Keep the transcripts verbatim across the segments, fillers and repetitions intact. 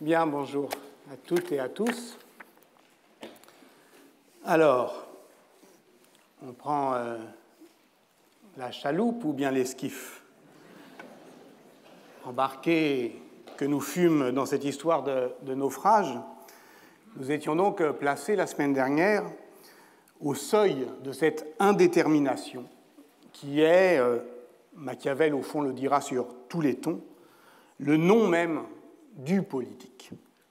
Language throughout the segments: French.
Bien, bonjour à toutes et à tous. Alors, on prend euh, la chaloupe ou bien l'esquif? Embarqués que nous fûmes dans cette histoire de, de naufrage, nous étions donc placés la semaine dernière au seuil de cette indétermination qui est, euh, Machiavel au fond le dira sur tous les tons, le nom même du politique.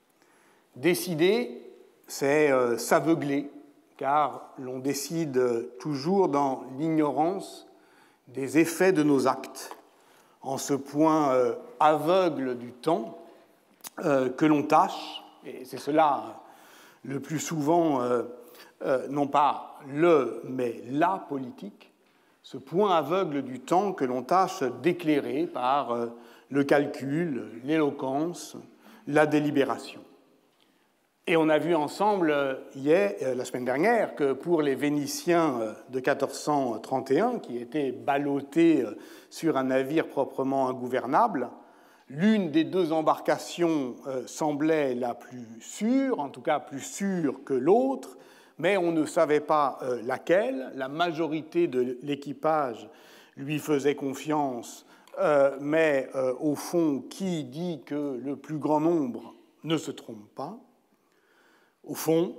Décider, c'est euh, s'aveugler, car l'on décide toujours dans l'ignorance des effets de nos actes, en ce point euh, aveugle du temps euh, que l'on tâche, et c'est cela euh, le plus souvent, euh, euh, non pas le, mais la politique, ce point aveugle du temps que l'on tâche d'éclairer par euh, le calcul, l'éloquence, la délibération. Et on a vu ensemble hier, la semaine dernière, que pour les Vénitiens de quatorze cent trente et un, qui étaient ballottés sur un navire proprement ingouvernable, l'une des deux embarcations semblait la plus sûre, en tout cas plus sûre que l'autre, mais on ne savait pas laquelle. La majorité de l'équipage lui faisait confiance, mais au fond, qui dit que le plus grand nombre ne se trompe pas? Au fond,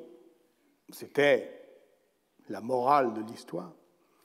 c'était la morale de l'histoire.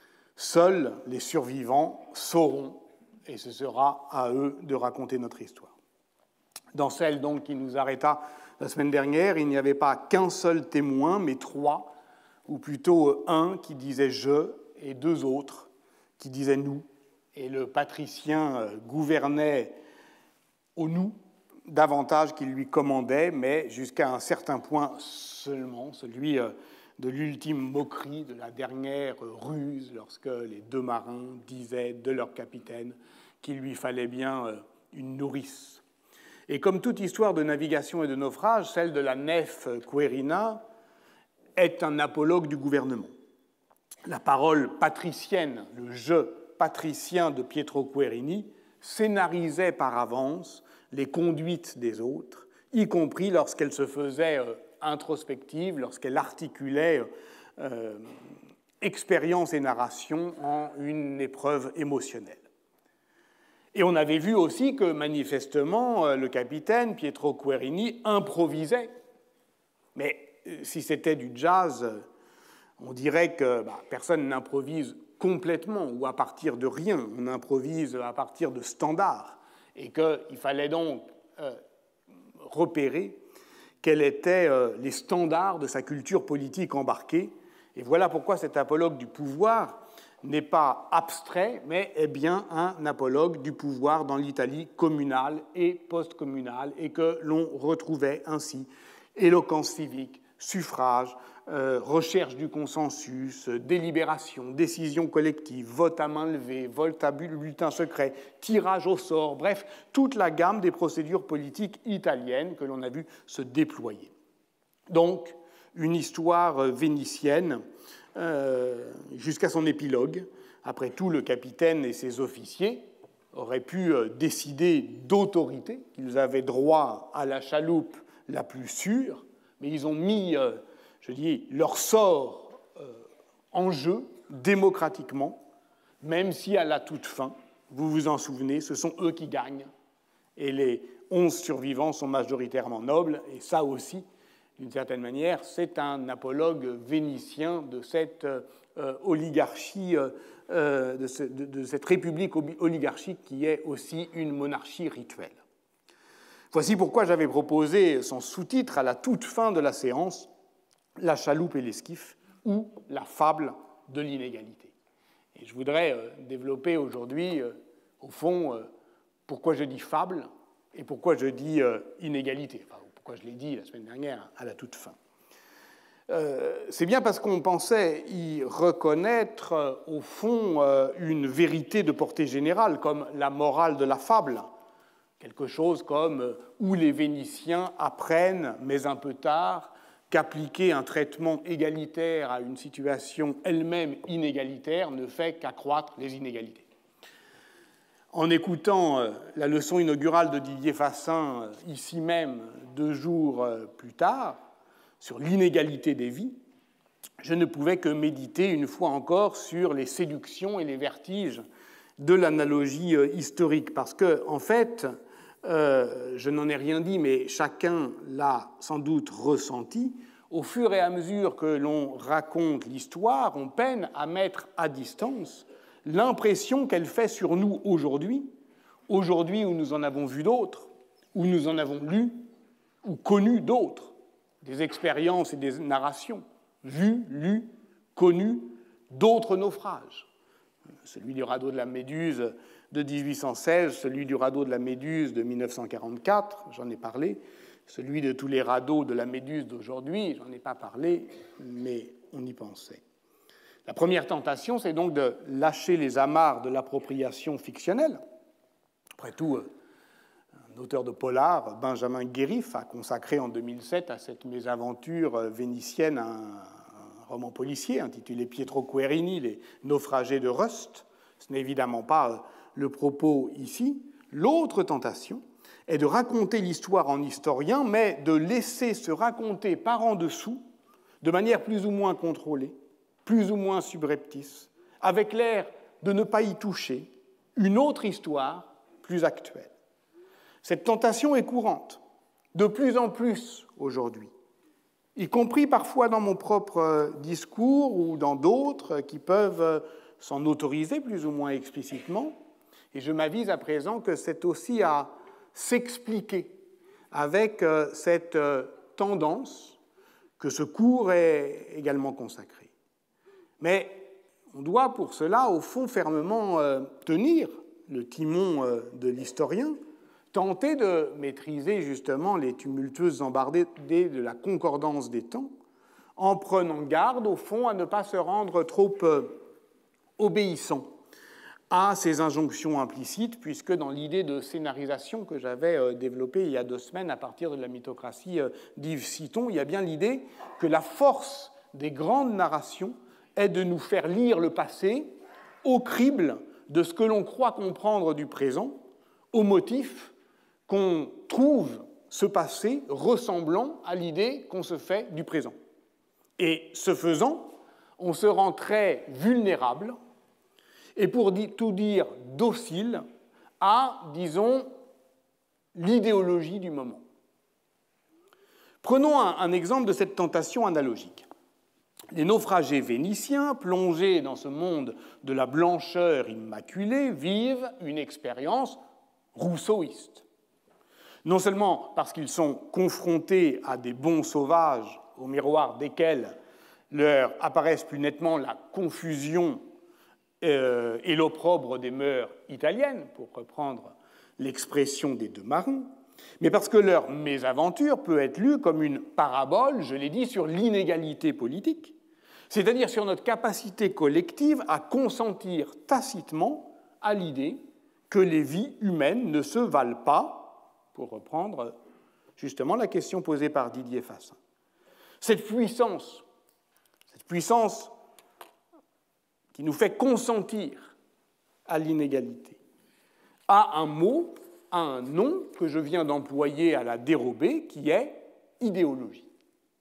Seuls les survivants sauront, et ce sera à eux de raconter notre histoire. Dans celle donc qui nous arrêta la semaine dernière, il n'y avait pas qu'un seul témoin, mais trois, ou plutôt un qui disait « je » et deux autres qui disaient « nous ». Et le patricien gouvernait au « nous », davantage qu'il lui commandait, mais jusqu'à un certain point seulement, celui de l'ultime moquerie, de la dernière ruse, lorsque les deux marins disaient de leur capitaine qu'il lui fallait bien une nourrice. Et comme toute histoire de navigation et de naufrage, celle de la nef Querina est un apologue du gouvernement. La parole patricienne, le « je » patricien de Pietro Querini, scénarisait par avance les conduites des autres, y compris lorsqu'elle se faisait euh, introspective, lorsqu'elle articulait euh, expérience et narration en une épreuve émotionnelle. Et on avait vu aussi que, manifestement, euh, le capitaine Pietro Querini improvisait. Mais euh, si c'était du jazz, euh, on dirait que bah, personne n'improvise complètement ou à partir de rien, on improvise à partir de standards, et qu'il fallait donc euh, repérer quels étaient euh, les standards de sa culture politique embarquée. Et voilà pourquoi cet apologue du pouvoir n'est pas abstrait, mais est bien un apologue du pouvoir dans l'Italie communale et post-communale, et que l'on retrouvait ainsi éloquence civique, suffrage, euh, recherche du consensus, délibération, décision collective, vote à main levée, vote à bulletin secret, tirage au sort, bref, toute la gamme des procédures politiques italiennes que l'on a vu se déployer. Donc, une histoire vénitienne euh, jusqu'à son épilogue. Après tout, le capitaine et ses officiers auraient pu décider d'autorité, qu'ils avaient droit à la chaloupe la plus sûre, mais ils ont mis, euh, je dis, leur sort euh, en jeu démocratiquement, même si à la toute fin, vous vous en souvenez, ce sont eux qui gagnent, et les onze survivants sont majoritairement nobles, et ça aussi, d'une certaine manière, c'est un apologue vénitien de cette euh, oligarchie, euh, de, ce, de, de cette république oligarchique qui est aussi une monarchie rituelle. Voici pourquoi j'avais proposé son sous-titre à la toute fin de la séance, « La chaloupe et l'esquif » ou « La fable de l'inégalité ». Et je voudrais euh, développer aujourd'hui, euh, au fond, euh, pourquoi je dis fable et pourquoi je dis euh, inégalité, enfin, pourquoi je l'ai dit la semaine dernière à la toute fin. Euh, c'est bien parce qu'on pensait y reconnaître, euh, au fond, euh, une vérité de portée générale, comme la morale de la fable, quelque chose comme « où les Vénitiens apprennent, mais un peu tard, qu'appliquer un traitement égalitaire à une situation elle-même inégalitaire ne fait qu'accroître les inégalités ». en écoutant la leçon inaugurale de Didier Fassin, ici même, deux jours plus tard, sur l'inégalité des vies, je ne pouvais que méditer une fois encore sur les séductions et les vertiges de l'analogie historique. Parce que, en fait, euh, je n'en ai rien dit, mais chacun l'a sans doute ressenti, au fur et à mesure que l'on raconte l'histoire, on peine à mettre à distance l'impression qu'elle fait sur nous aujourd'hui, aujourd'hui où nous en avons vu d'autres, où nous en avons lu, ou connu d'autres, des expériences et des narrations, vues, lues, connues, d'autres naufrages. Celui du radeau de la Méduse de dix-huit cent seize, celui du radeau de la Méduse de mille neuf cent quarante-quatre, j'en ai parlé, celui de tous les radeaux de la Méduse d'aujourd'hui, j'en ai pas parlé, mais on y pensait. La première tentation, c'est donc de lâcher les amarres de l'appropriation fictionnelle. Après tout, un auteur de polar, Benjamin Guérif, a consacré en deux mille sept à cette mésaventure vénitienne un roman policier intitulé Pietro Querini, Les naufragés de Rust. Ce n'est évidemment pas le propos ici. L'autre tentation est de raconter l'histoire en historien, mais de laisser se raconter par en dessous, de manière plus ou moins contrôlée, plus ou moins subreptice, avec l'air de ne pas y toucher, une autre histoire plus actuelle. Cette tentation est courante, de plus en plus aujourd'hui, y compris parfois dans mon propre discours ou dans d'autres qui peuvent s'en autoriser plus ou moins explicitement, et je m'avise à présent que c'est aussi à s'expliquer avec cette tendance que ce cours est également consacré. Mais on doit pour cela, au fond, fermement euh, tenir le timon euh, de l'historien, tenter de maîtriser justement les tumultueuses embardées de la concordance des temps, en prenant garde, au fond, à ne pas se rendre trop euh, obéissant à ces injonctions implicites, puisque dans l'idée de scénarisation que j'avais euh, développée il y a deux semaines à partir de la mythocratie euh, d'Yves Citon, il y a bien l'idée que la force des grandes narrations est de nous faire lire le passé au crible de ce que l'on croit comprendre du présent, au motif qu'on trouve ce passé ressemblant à l'idée qu'on se fait du présent. Et ce faisant, on se rend très vulnérable et, pour tout dire, docile à, disons, l'idéologie du moment. Prenons un, un exemple de cette tentation analogique. Les naufragés vénitiens, plongés dans ce monde de la blancheur immaculée, vivent une expérience rousseauiste. Non seulement parce qu'ils sont confrontés à des bons sauvages, au miroir desquels leur apparaissent plus nettement la confusion euh, et l'opprobre des mœurs italiennes, pour reprendre l'expression des deux marins, mais parce que leur mésaventure peut être lue comme une parabole, je l'ai dit, sur l'inégalité politique, c'est-à-dire sur notre capacité collective à consentir tacitement à l'idée que les vies humaines ne se valent pas, pour reprendre justement la question posée par Didier Fassin. Cette puissance, cette puissance qui nous fait consentir à l'inégalité, a un mot, a un nom que je viens d'employer à la dérobée, qui est idéologie.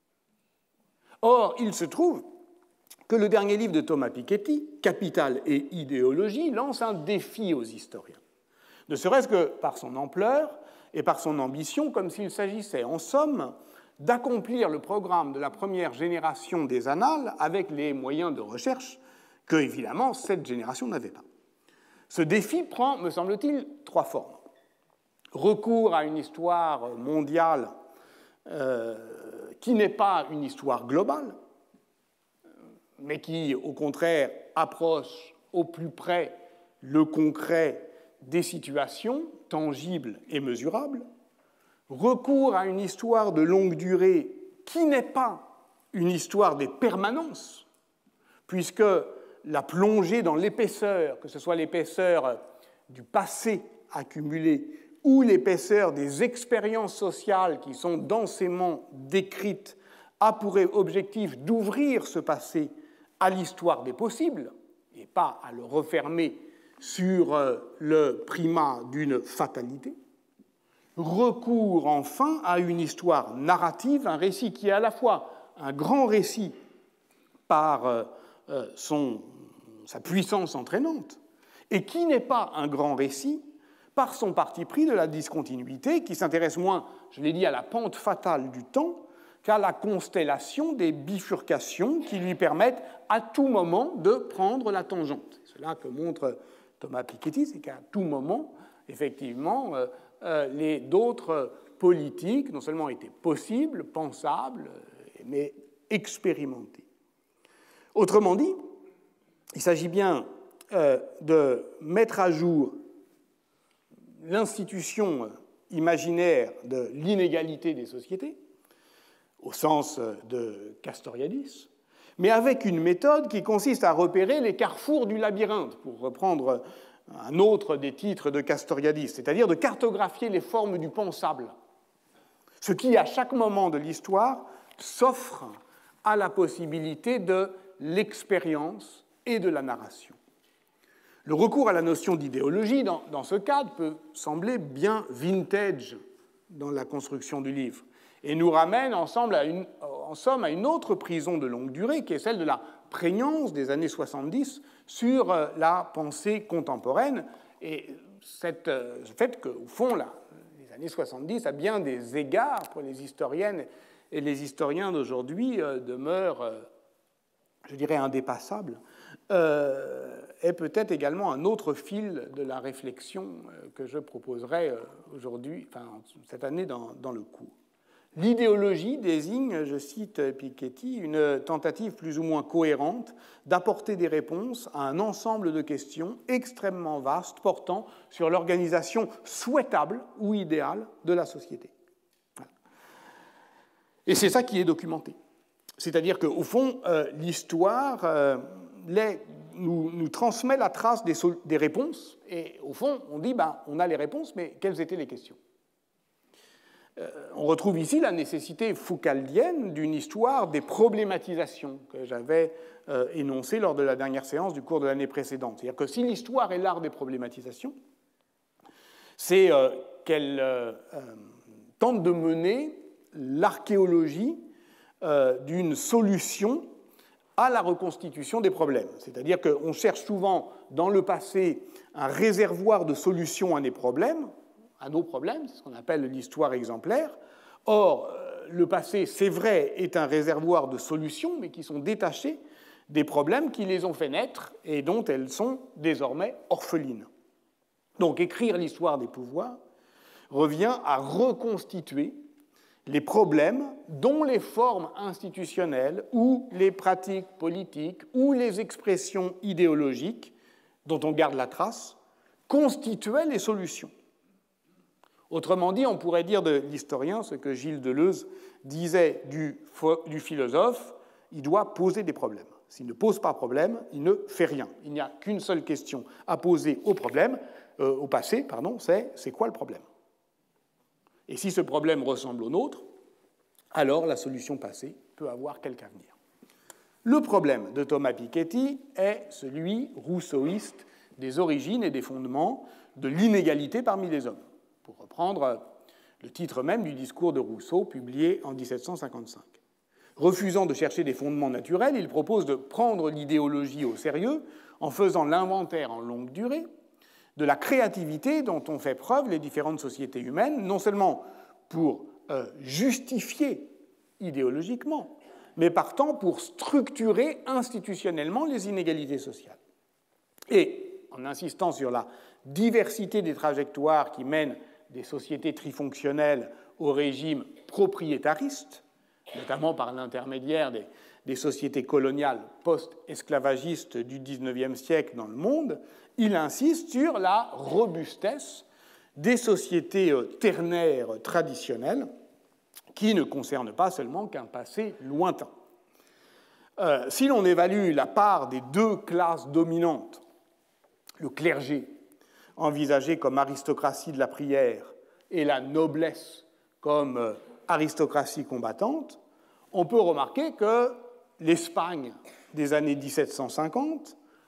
Or, il se trouve que le dernier livre de Thomas Piketty, Capital et idéologie, lance un défi aux historiens, ne serait-ce que par son ampleur et par son ambition, comme s'il s'agissait, en somme, d'accomplir le programme de la première génération des annales avec les moyens de recherche que, évidemment, cette génération n'avait pas. Ce défi prend, me semble-t-il, trois formes. Recours à une histoire mondiale euh, qui n'est pas une histoire globale, mais qui, au contraire, approche au plus près le concret des situations tangibles et mesurables. Recours à une histoire de longue durée qui n'est pas une histoire des permanences, puisque la plongée dans l'épaisseur, que ce soit l'épaisseur du passé accumulé ou l'épaisseur des expériences sociales qui sont densément décrites, a pour objectif d'ouvrir ce passé à l'histoire des possibles, et pas à le refermer sur le primat d'une fatalité, recours enfin à une histoire narrative, un récit qui est à la fois un grand récit par son, sa puissance entraînante, et qui n'est pas un grand récit par son parti pris de la discontinuité, qui s'intéresse moins, je l'ai dit, à la pente fatale du temps qu'à la constellation des bifurcations qui lui permettent à tout moment de prendre la tangente. C'est cela que montre Thomas Piketty, c'est qu'à tout moment, effectivement, euh, euh, les d'autres politiques non seulement étaient possibles, pensables, mais expérimentées. Autrement dit, il s'agit bien euh, de mettre à jour l'institution imaginaire de l'inégalité des sociétés, au sens de Castoriadis, mais avec une méthode qui consiste à repérer les carrefours du labyrinthe, pour reprendre un autre des titres de Castoriadis, c'est-à-dire de cartographier les formes du pensable, ce qui, à chaque moment de l'histoire, s'offre à la possibilité de l'expérience et de la narration. Le recours à la notion d'idéologie, dans, dans ce cadre, peut sembler bien vintage dans la construction du livre, et nous ramène ensemble à une, en somme à une autre prison de longue durée, qui est celle de la prégnance des années soixante-dix sur la pensée contemporaine, et cette, ce fait qu'au fond, là, les années soixante-dix, à bien des égards, pour les historiennes et les historiens d'aujourd'hui, euh, demeurent, euh, je dirais, indépassables, euh, est peut-être également un autre fil de la réflexion euh, que je proposerai euh, aujourd'hui, enfin, cette année dans, dans le cours. L'idéologie désigne, je cite Piketty, une tentative plus ou moins cohérente d'apporter des réponses à un ensemble de questions extrêmement vastes portant sur l'organisation souhaitable ou idéale de la société. Voilà. Et c'est ça qui est documenté. C'est-à-dire qu'au fond, euh, l'histoire euh, les, nous, nous transmet la trace des, des réponses, et au fond, on dit, ben, on a les réponses, mais quelles étaient les questions ? On retrouve ici la nécessité foucaldienne d'une histoire des problématisations que j'avais euh, énoncée lors de la dernière séance du cours de l'année précédente. C'est-à-dire que si l'histoire est l'art des problématisations, c'est euh, qu'elle euh, euh, tente de mener l'archéologie euh, d'une solution à la reconstitution des problèmes. C'est-à-dire qu'on cherche souvent dans le passé un réservoir de solutions à des problèmes, à nos problèmes, c'est ce qu'on appelle l'histoire exemplaire. Or, le passé, c'est vrai, est un réservoir de solutions, mais qui sont détachées des problèmes qui les ont fait naître et dont elles sont désormais orphelines. Donc, écrire l'histoire des pouvoirs revient à reconstituer les problèmes dont les formes institutionnelles ou les pratiques politiques ou les expressions idéologiques dont on garde la trace constituaient les solutions. Autrement dit, on pourrait dire de l'historien ce que Gilles Deleuze disait du, du philosophe, il doit poser des problèmes. S'il ne pose pas de problème, il ne fait rien. Il n'y a qu'une seule question à poser au problème, euh, au passé, pardon, c'est c'est quoi le problème ? Et si ce problème ressemble au nôtre, alors la solution passée peut avoir quelque avenir. Le problème de Thomas Piketty est celui rousseauiste des origines et des fondements de l'inégalité parmi les hommes, pour reprendre le titre même du discours de Rousseau publié en dix-sept cent cinquante-cinq. Refusant de chercher des fondements naturels, il propose de prendre l'idéologie au sérieux en faisant l'inventaire en longue durée de la créativité dont ont fait preuve les différentes sociétés humaines, non seulement pour euh, justifier idéologiquement, mais partant pour structurer institutionnellement les inégalités sociales. Et en insistant sur la diversité des trajectoires qui mènent des sociétés trifonctionnelles au régime propriétariste, notamment par l'intermédiaire des, des sociétés coloniales post-esclavagistes du dix-neuvième siècle dans le monde, il insiste sur la robustesse des sociétés ternaires traditionnelles qui ne concernent pas seulement qu'un passé lointain. Euh, si l'on évalue la part des deux classes dominantes, le clergé, envisagé comme aristocratie de la prière, et la noblesse comme euh, aristocratie combattante, on peut remarquer que l'Espagne des années dix-sept cent cinquante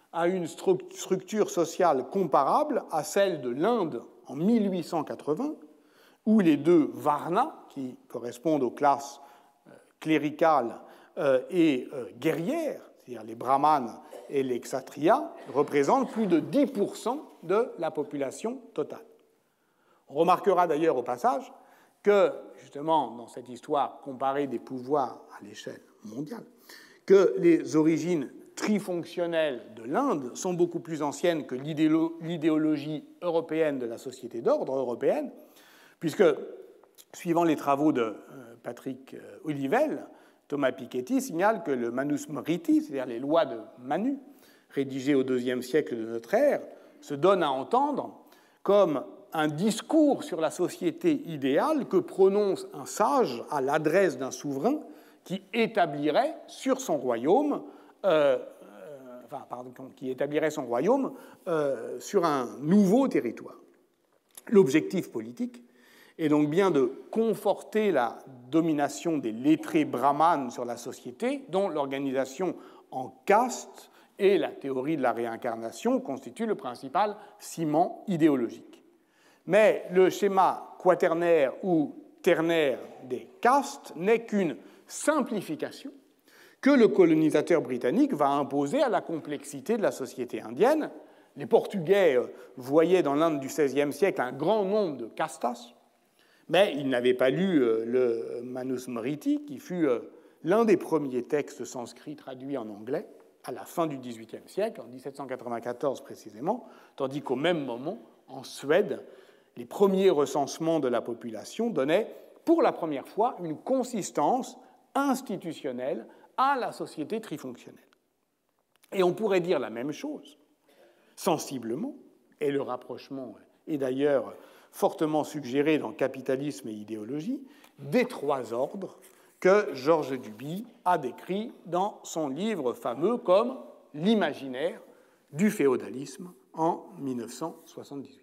à une structure sociale comparable à celle de l'Inde en mille huit cent quatre-vingts, où les deux varnas, qui correspondent aux classes cléricales et guerrières, c'est-à-dire les brahmanes et les kshatriyas, représentent plus de dix pour cent de la population totale. On remarquera d'ailleurs au passage que, justement, dans cette histoire comparée des pouvoirs à l'échelle mondiale, que les origines trifonctionnelles de l'Inde sont beaucoup plus anciennes que l'idéologie européenne de la société d'ordre européenne, puisque, suivant les travaux de Patrick Olivelle, Thomas Piketty signale que le Manusmriti, c'est-à-dire les lois de Manu, rédigées au deuxième siècle de notre ère, se donnent à entendre comme un discours sur la société idéale que prononce un sage à l'adresse d'un souverain qui établirait sur son royaume, euh, euh, enfin, pardon, qui établirait son royaume euh, sur un nouveau territoire. L'objectif politique est donc bien de conforter la domination des lettrés brahmanes sur la société, dont l'organisation en caste et la théorie de la réincarnation constituent le principal ciment idéologique. Mais le schéma quaternaire ou ternaire des castes n'est qu'une simplification que le colonisateur britannique va imposer à la complexité de la société indienne. Les Portugais voyaient dans l'Inde du seizième siècle un grand nombre de castas, mais ils n'avaient pas lu le Manusmriti, qui fut l'un des premiers textes sanscrits traduits en anglais à la fin du dix-huitième siècle, en dix-sept cent quatre-vingt-quatorze précisément, tandis qu'au même moment, en Suède, les premiers recensements de la population donnaient pour la première fois une consistance institutionnelle à la société trifonctionnelle. Et on pourrait dire la même chose, sensiblement, et le rapprochement est d'ailleurs fortement suggéré dans Capitalisme et idéologie, des trois ordres que Georges Duby a décrit dans son livre fameux comme l'imaginaire du féodalisme en mille neuf cent soixante-dix-huit.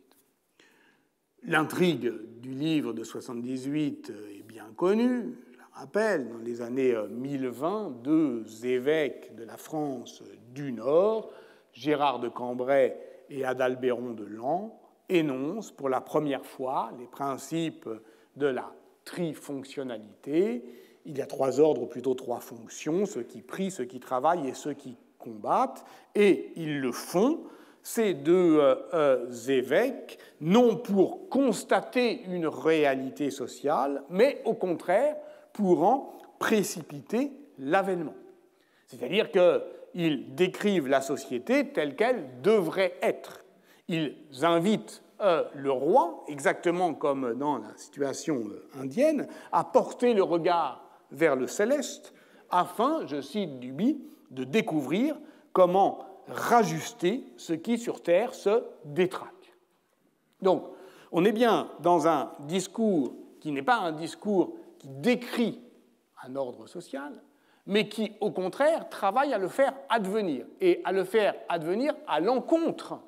L'intrigue du livre de soixante-dix-huit est bien connue. Je la rappelle, dans les années mille vingt, deux évêques de la France du Nord, Gérard de Cambrai et Adalbéron de Laon, énoncent pour la première fois les principes de la trifonctionnalité. Il y a trois ordres, ou plutôt trois fonctions, ceux qui prient, ceux qui travaillent et ceux qui combattent, et ils le font, ces deux euh, évêques, non pour constater une réalité sociale, mais au contraire pour en précipiter l'avènement. C'est-à-dire qu'ils décrivent la société telle qu'elle devrait être. Ils invitent euh, le roi, exactement comme dans la situation indienne, à porter le regard vers le céleste, afin, je cite Duby, de découvrir comment rajuster ce qui sur Terre se détraque. Donc, on est bien dans un discours qui n'est pas un discours qui décrit un ordre social, mais qui, au contraire, travaille à le faire advenir, et à le faire advenir à l'encontre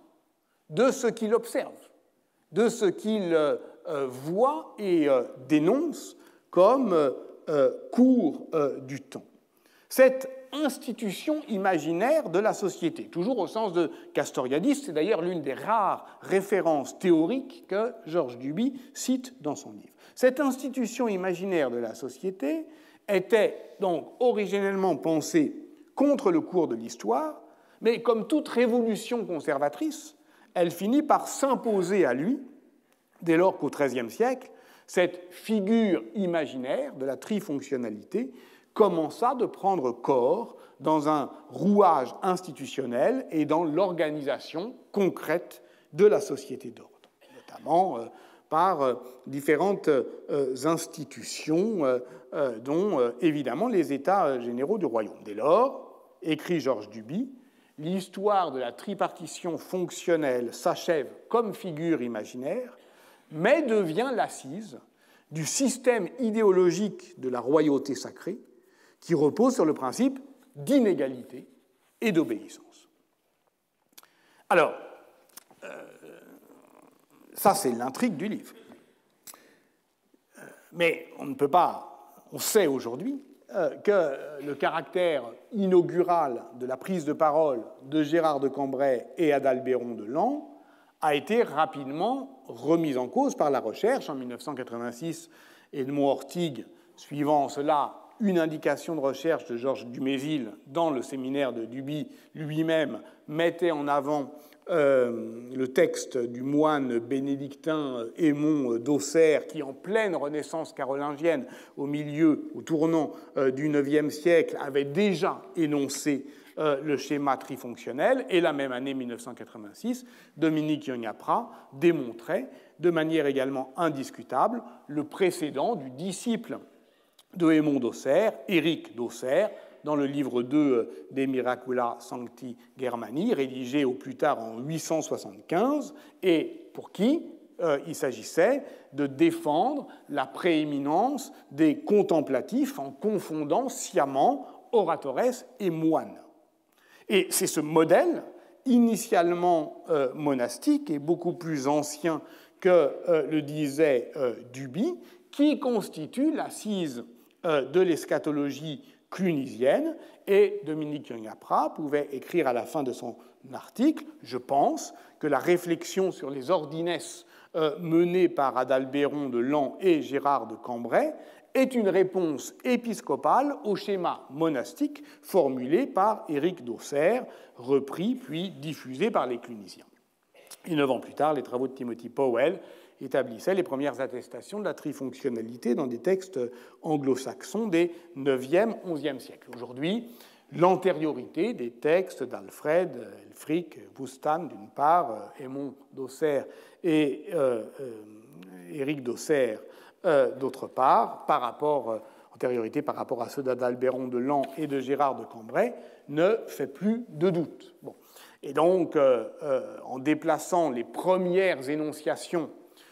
de ce qu'il observe, de ce qu'il euh, voit et euh, dénonce comme euh, cours euh, du temps. Cette institution imaginaire de la société, toujours au sens de Castoriadis, c'est d'ailleurs l'une des rares références théoriques que Georges Duby cite dans son livre. Cette institution imaginaire de la société était donc originellement pensée contre le cours de l'histoire, mais comme toute révolution conservatrice, elle finit par s'imposer à lui, dès lors qu'au XIIIe siècle, cette figure imaginaire de la trifonctionnalité commença de prendre corps dans un rouage institutionnel et dans l'organisation concrète de la société d'ordre, notamment euh, par euh, différentes euh, institutions, euh, euh, dont euh, évidemment les États généraux du royaume. Dès lors, écrit Georges Duby, l'histoire de la tripartition fonctionnelle s'achève comme figure imaginaire, mais devient l'assise du système idéologique de la royauté sacrée, qui repose sur le principe d'inégalité et d'obéissance. Alors, euh, ça c'est l'intrigue du livre. Euh, mais on ne peut pas, on sait aujourd'hui euh, que le caractère inaugural de la prise de parole de Gérard de Cambrai et Adalbéron de Laon a été rapidement remis en cause par la recherche. En mille neuf cent quatre-vingt-six, Edmond Ortigue, suivant cela une indication de recherche de Georges Dumézil dans le séminaire de Duby lui-même, mettait en avant euh, le texte du moine bénédictin Aymon d'Auxerre qui, en pleine Renaissance carolingienne, au milieu, au tournant euh, du neuvième siècle, avait déjà énoncé euh, le schéma trifonctionnel. Et la même année, mille neuf cent quatre-vingt-six, Dominique Yonapra démontrait de manière également indiscutable le précédent du disciple de Aymon d'Auxerre, Éric d'Auxerre, dans le livre deux des Miracula Sancti Germani, rédigé au plus tard en huit cent soixante-quinze, et pour qui euh, il s'agissait de défendre la prééminence des contemplatifs en confondant sciemment oratores et moines. Et c'est ce modèle, initialement euh, monastique et beaucoup plus ancien que euh, le disait euh, Duby, qui constitue l'assise euh, de l'eschatologie clunisienne, et Dominique Yonapra pouvait écrire à la fin de son article « Je pense que la réflexion sur les ordines euh, menée par Adalbéron de Laon et Gérard de Cambrai est une réponse épiscopale au schéma monastique formulé par Éric d'Auxerre, repris puis diffusé par les clunisiens. » Et neuf ans plus tard, les travaux de Timothy Powell établissaient les premières attestations de la trifonctionnalité dans des textes anglo-saxons des neuvième, onzième siècles. Aujourd'hui, l'antériorité des textes d'Alfred, Elfric, Bustan, d'une part, Aymon d'Auxerre et euh, euh, Éric d'Auxerre, euh, d'autre part, par rapport, euh, antériorité par rapport à ceux d'Adalbéron de Laon et de Gérard de Cambrai, ne fait plus de doute. Bon. Et donc, euh, euh, en déplaçant les premières énonciations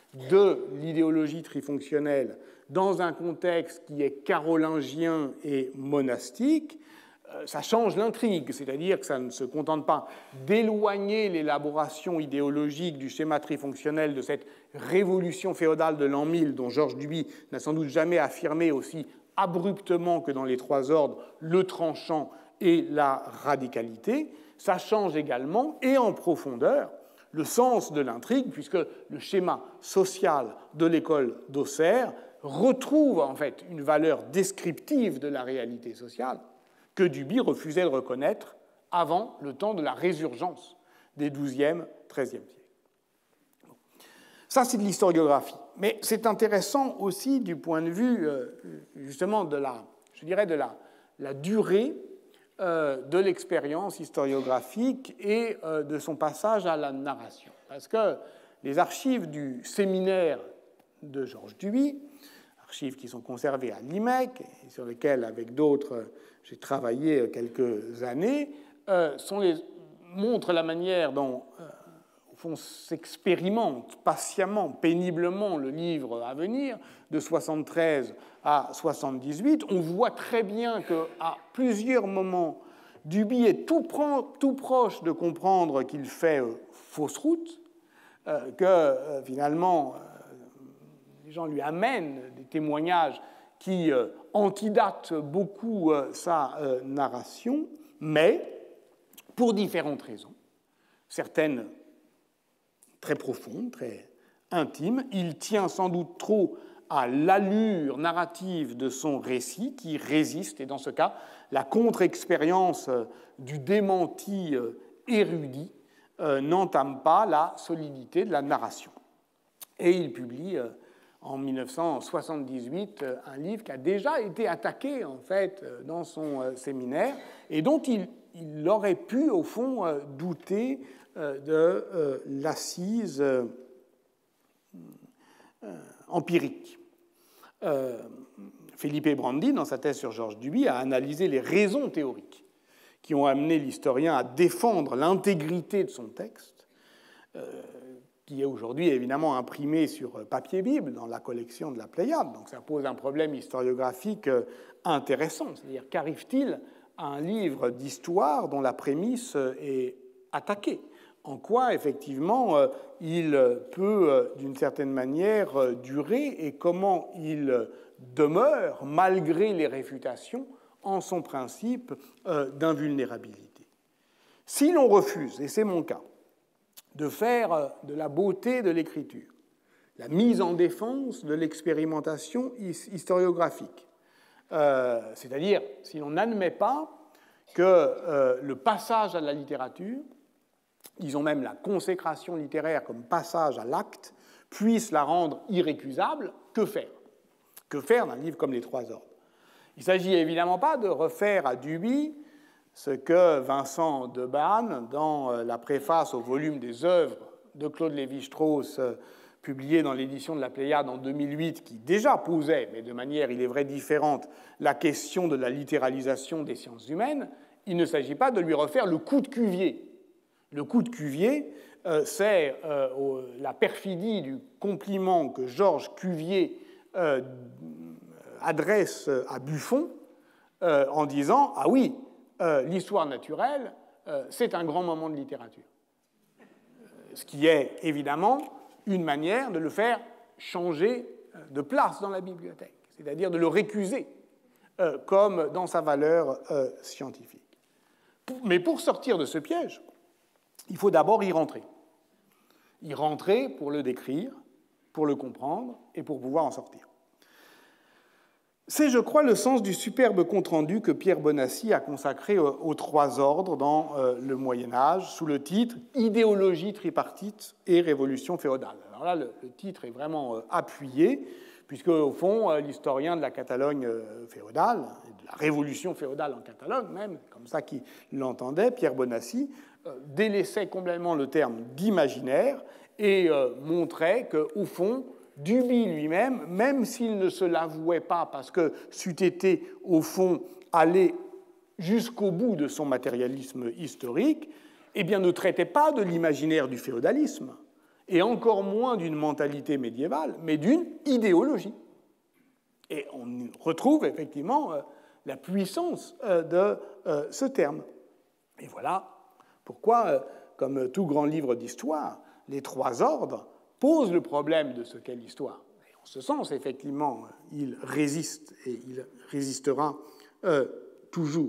de l'idéologie trifonctionnelle dans un contexte qui est carolingien et monastique, ça change l'intrigue, c'est-à-dire que ça ne se contente pas d'éloigner l'élaboration idéologique du schéma trifonctionnel de cette révolution féodale de l'an mille, dont Georges Duby n'a sans doute jamais affirmé aussi abruptement que dans les trois ordres le tranchant et la radicalité. Ça change également, et en profondeur, le sens de l'intrigue, puisque le schéma social de l'école d'Auxerre retrouve en fait une valeur descriptive de la réalité sociale que Duby refusait de reconnaître avant le temps de la résurgence des douzième, treizième siècles. Ça, c'est de l'historiographie. Mais c'est intéressant aussi du point de vue, justement, de la, je dirais, de la, la durée euh, de l'expérience historiographique et euh, de son passage à la narration. Parce que les archives du séminaire de Georges Duby, archives qui sont conservées à l'I M E C et sur lesquelles, avec d'autres, j'ai travaillé quelques années, euh, sont les, montrent la manière dont, euh, au fond, s'expérimente patiemment, péniblement le livre à venir, de soixante-treize à soixante-dix-huit. On voit très bien qu'à plusieurs moments, Duby est tout, tout proche de comprendre qu'il fait euh, fausse route, euh, que euh, finalement, les gens lui amènent des témoignages qui euh, antidatent beaucoup euh, sa euh, narration, mais pour différentes raisons, certaines très profondes, très intimes. Il tient sans doute trop à l'allure narrative de son récit qui résiste, et dans ce cas, la contre-expérience euh, du démenti euh, érudit euh, n'entame pas la solidité de la narration. Et il publie euh, en mille neuf cent soixante-dix-huit, un livre qui a déjà été attaqué, en fait, dans son séminaire, et dont il, il aurait pu, au fond, douter de l'assise empirique. Felipe Brandi, dans sa thèse sur Georges Duby, a analysé les raisons théoriques qui ont amené l'historien à défendre l'intégrité de son texte, qui est aujourd'hui évidemment imprimé sur papier Bible dans la collection de la Pléiade. Donc ça pose un problème historiographique intéressant. C'est-à-dire, qu'arrive-t-il à un livre d'histoire dont la prémisse est attaquée? En quoi, effectivement, il peut, d'une certaine manière, durer, et comment il demeure, malgré les réfutations, en son principe euh, d'invulnérabilité. Si l'on refuse, et c'est mon cas, de faire de la beauté de l'écriture la mise en défense de l'expérimentation historiographique, euh, c'est-à-dire si l'on n'admet pas que euh, le passage à la littérature, disons même la consécration littéraire comme passage à l'acte, puisse la rendre irrécusable, que faire? Que faire d'un livre comme Les Trois Ordres? Il ne s'agit évidemment pas de refaire à Duby ce que Vincent Debanne, dans la préface au volume des œuvres de Claude Lévi-Strauss, publié dans l'édition de la Pléiade en deux mille huit, qui déjà posait, mais de manière, il est vrai, différente, la question de la littéralisation des sciences humaines, il ne s'agit pas de lui refaire le coup de Cuvier. Le coup de Cuvier, euh, c'est euh, la perfidie du compliment que Georges Cuvier euh, adresse à Buffon euh, en disant « Ah oui, euh, l'histoire naturelle, euh, c'est un grand moment de littérature. » Ce qui est évidemment une manière de le faire changer de place dans la bibliothèque, c'est-à-dire de le récuser euh, comme dans sa valeur euh, scientifique. Mais pour sortir de ce piège, il faut d'abord y rentrer. Y rentrer pour le décrire, pour le comprendre et pour pouvoir en sortir. C'est, je crois, le sens du superbe compte-rendu que Pierre Bonnassy a consacré aux trois ordres dans le Moyen-Âge, sous le titre « Idéologie tripartite et révolution féodale ». Alors là, le, le titre est vraiment appuyé, puisque, au fond, l'historien de la Catalogne féodale, de la révolution féodale en Catalogne même, comme ça qu'il l'entendait, Pierre Bonnassy, délaissait complètement le terme d'imaginaire et montrait qu'au fond, Duby lui-même, même s'il ne se l'avouait pas parce que c'eût été, au fond, aller jusqu'au bout de son matérialisme historique, eh bien, ne traitait pas de l'imaginaire du féodalisme, et encore moins d'une mentalité médiévale, mais d'une idéologie. Et on retrouve effectivement la puissance de ce terme. Et voilà pourquoi, comme tout grand livre d'histoire, les trois ordres pose le problème de ce qu'est l'histoire. Et en ce sens, effectivement, il résiste et il résistera euh, toujours.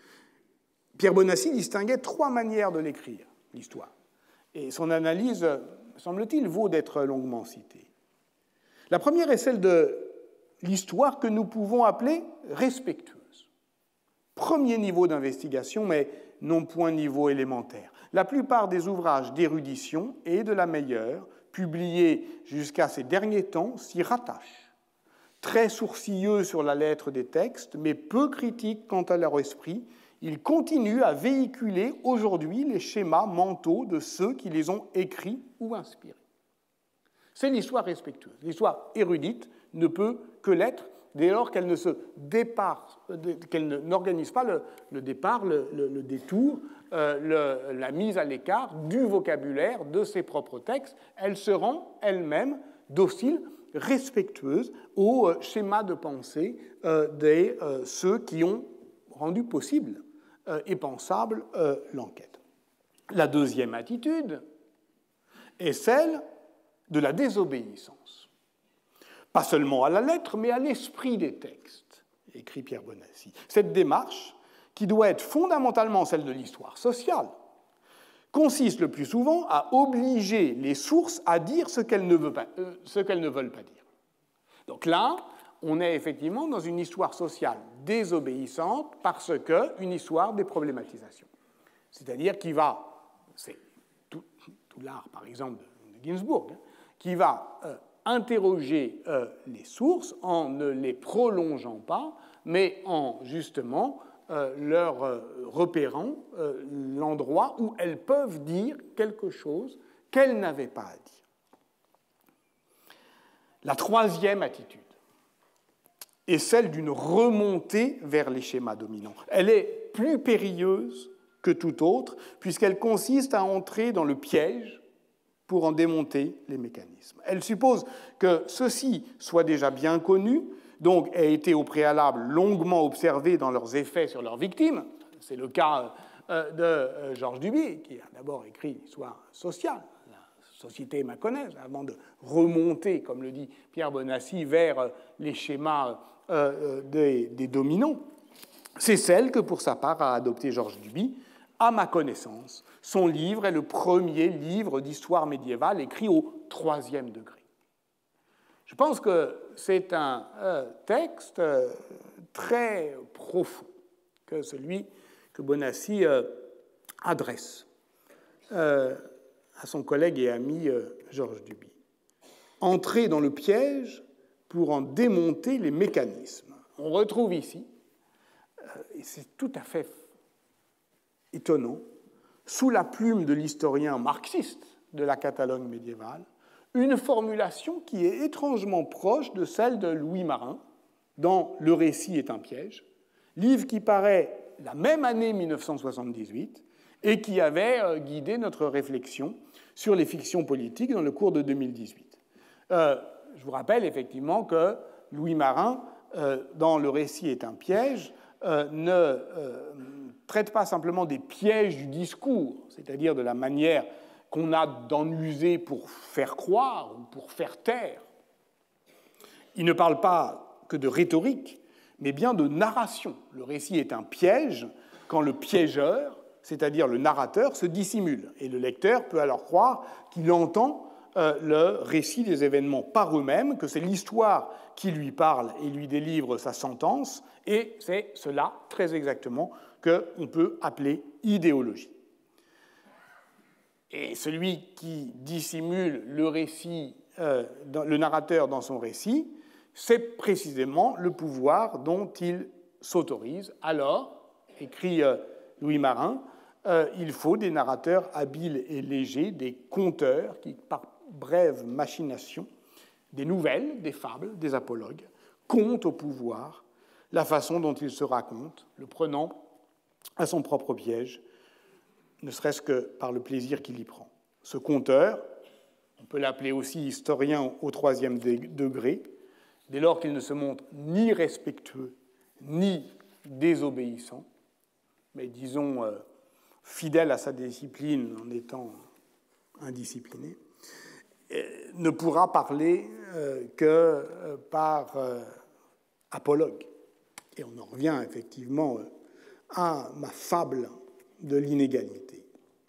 Pierre Bonnassy distinguait trois manières de l'écrire, l'histoire. Et son analyse, semble-t-il, vaut d'être longuement citée. La première est celle de l'histoire que nous pouvons appeler respectueuse. Premier niveau d'investigation, mais non point niveau élémentaire. La plupart des ouvrages d'érudition et de la meilleure publiés jusqu'à ces derniers temps, s'y rattachent. Très sourcilleux sur la lettre des textes, mais peu critiques quant à leur esprit, ils continuent à véhiculer aujourd'hui les schémas mentaux de ceux qui les ont écrits ou inspirés. C'est l'histoire respectueuse. L'histoire érudite ne peut que l'être dès lors qu'elle ne se départ, qu'elle n'organise pas le, le départ, le, le, le détour, euh, le, la mise à l'écart du vocabulaire de ses propres textes. Elle se rend elle-même docile, respectueuse au euh, schéma de pensée euh, de euh, ceux qui ont rendu possible euh, et pensable euh, l'enquête. La deuxième attitude est celle de la désobéissance. Pas seulement à la lettre, mais à l'esprit des textes, écrit Pierre Bonnassy. Cette démarche, qui doit être fondamentalement celle de l'histoire sociale, consiste le plus souvent à obliger les sources à dire ce qu'elles ne veulent pas, euh, ce qu'elles ne veulent pas dire. Donc là, on est effectivement dans une histoire sociale désobéissante parce qu'une histoire des problématisations. C'est-à-dire qui va, c'est tout, tout l'art par exemple de Ginsburg, hein, qui va euh, interroger euh, les sources en ne les prolongeant pas, mais en justement euh, leur euh, repérant euh, l'endroit où elles peuvent dire quelque chose qu'elles n'avaient pas à dire. La troisième attitude est celle d'une remontée vers les schémas dominants. Elle est plus périlleuse que toute autre, puisqu'elle consiste à entrer dans le piège pour en démonter les mécanismes. Elle suppose que ceux-ci soient déjà bien connus, donc aient été au préalable longuement observés dans leurs effets sur leurs victimes. C'est le cas de Georges Duby, qui a d'abord écrit l'histoire sociale, société maconnaise, avant de remonter, comme le dit Pierre Bonnassy, vers les schémas euh, des, des dominants, c'est celle que, pour sa part, a adoptée Georges Duby. À ma connaissance, son livre est le premier livre d'histoire médiévale écrit au troisième degré. Je pense que c'est un euh, texte euh, très profond que celui que Bonnassy euh, adresse euh, à son collègue et ami euh, Georges Duby. Entrer dans le piège pour en démonter les mécanismes. On retrouve ici, euh, et c'est tout à fait étonnant, sous la plume de l'historien marxiste de la Catalogne médiévale, une formulation qui est étrangement proche de celle de Louis Marin dans Le récit est un piège, livre qui paraît la même année mille neuf cent soixante-dix-huit et qui avait guidé notre réflexion sur les fictions politiques dans le cours de deux mille dix-huit. Euh, je vous rappelle effectivement que Louis Marin, euh, dans Le récit est un piège, euh, ne euh, traite pas simplement des pièges du discours, c'est-à-dire de la manière qu'on a d'en user pour faire croire ou pour faire taire. Il ne parle pas que de rhétorique, mais bien de narration. Le récit est un piège quand le piégeur, c'est-à-dire le narrateur, se dissimule. Et le lecteur peut alors croire qu'il entend euh, le récit des événements par eux-mêmes, que c'est l'histoire qui lui parle et lui délivre sa sentence, et c'est cela, très exactement, qu'on peut appeler idéologie. Et celui qui dissimule le récit, euh, le narrateur dans son récit, c'est précisément le pouvoir dont il s'autorise. Alors, écrit euh, Louis Marin, euh, il faut des narrateurs habiles et légers, des conteurs qui, par brève machination, des nouvelles, des fables, des apologues, content au pouvoir la façon dont il se raconte, le prenant à son propre piège, ne serait-ce que par le plaisir qu'il y prend. Ce conteur, on peut l'appeler aussi historien au troisième degré, dès lors qu'il ne se montre ni respectueux, ni désobéissant, mais disons euh, fidèle à sa discipline en étant indiscipliné, euh, ne pourra parler euh, que euh, par euh, apologue. Et on en revient effectivement euh, à ma fable de l'inégalité.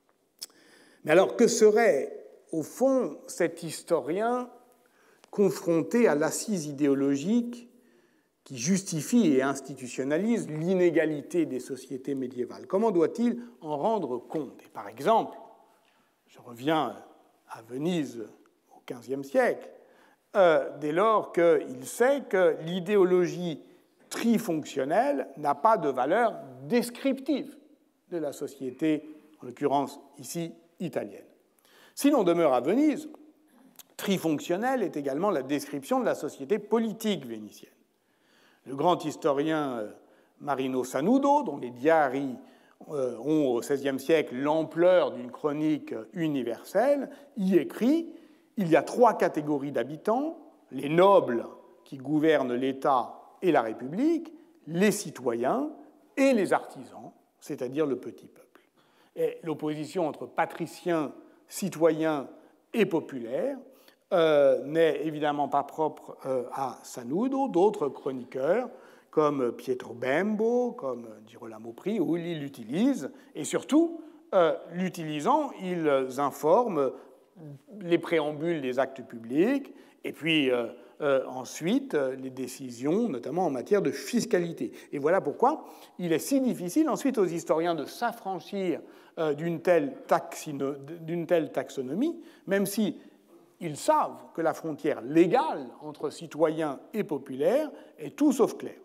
Mais alors, que serait, au fond, cet historien confronté à l'assise idéologique qui justifie et institutionnalise l'inégalité des sociétés médiévales? Comment doit-il en rendre compte? Et par exemple, je reviens à Venise au quinzième siècle, euh, dès lors qu'il sait que l'idéologie trifonctionnelle n'a pas de valeur descriptive de la société, en l'occurrence ici italienne. Si l'on demeure à Venise, trifonctionnelle est également la description de la société politique vénitienne. Le grand historien Marino Sanudo, dont les diaries ont au seizième siècle l'ampleur d'une chronique universelle, y écrit « Il y a trois catégories d'habitants, les nobles qui gouvernent l'État et la République, les citoyens et les artisans, c'est-à-dire le petit peuple. » Et l'opposition entre patriciens, citoyens et populaires euh, n'est évidemment pas propre euh, à Sanudo. D'autres chroniqueurs, comme Pietro Bembo, comme Girolamo Pri, où ils l'utilisent, et surtout, euh, l'utilisant, ils informent les préambules des actes publics, et puis euh, euh, ensuite les décisions, notamment en matière de fiscalité. Et voilà pourquoi il est si difficile ensuite aux historiens de s'affranchir euh, d'une telle, taxino, d'une telle taxonomie, même si ils savent que la frontière légale entre citoyens et populaires est tout sauf claire.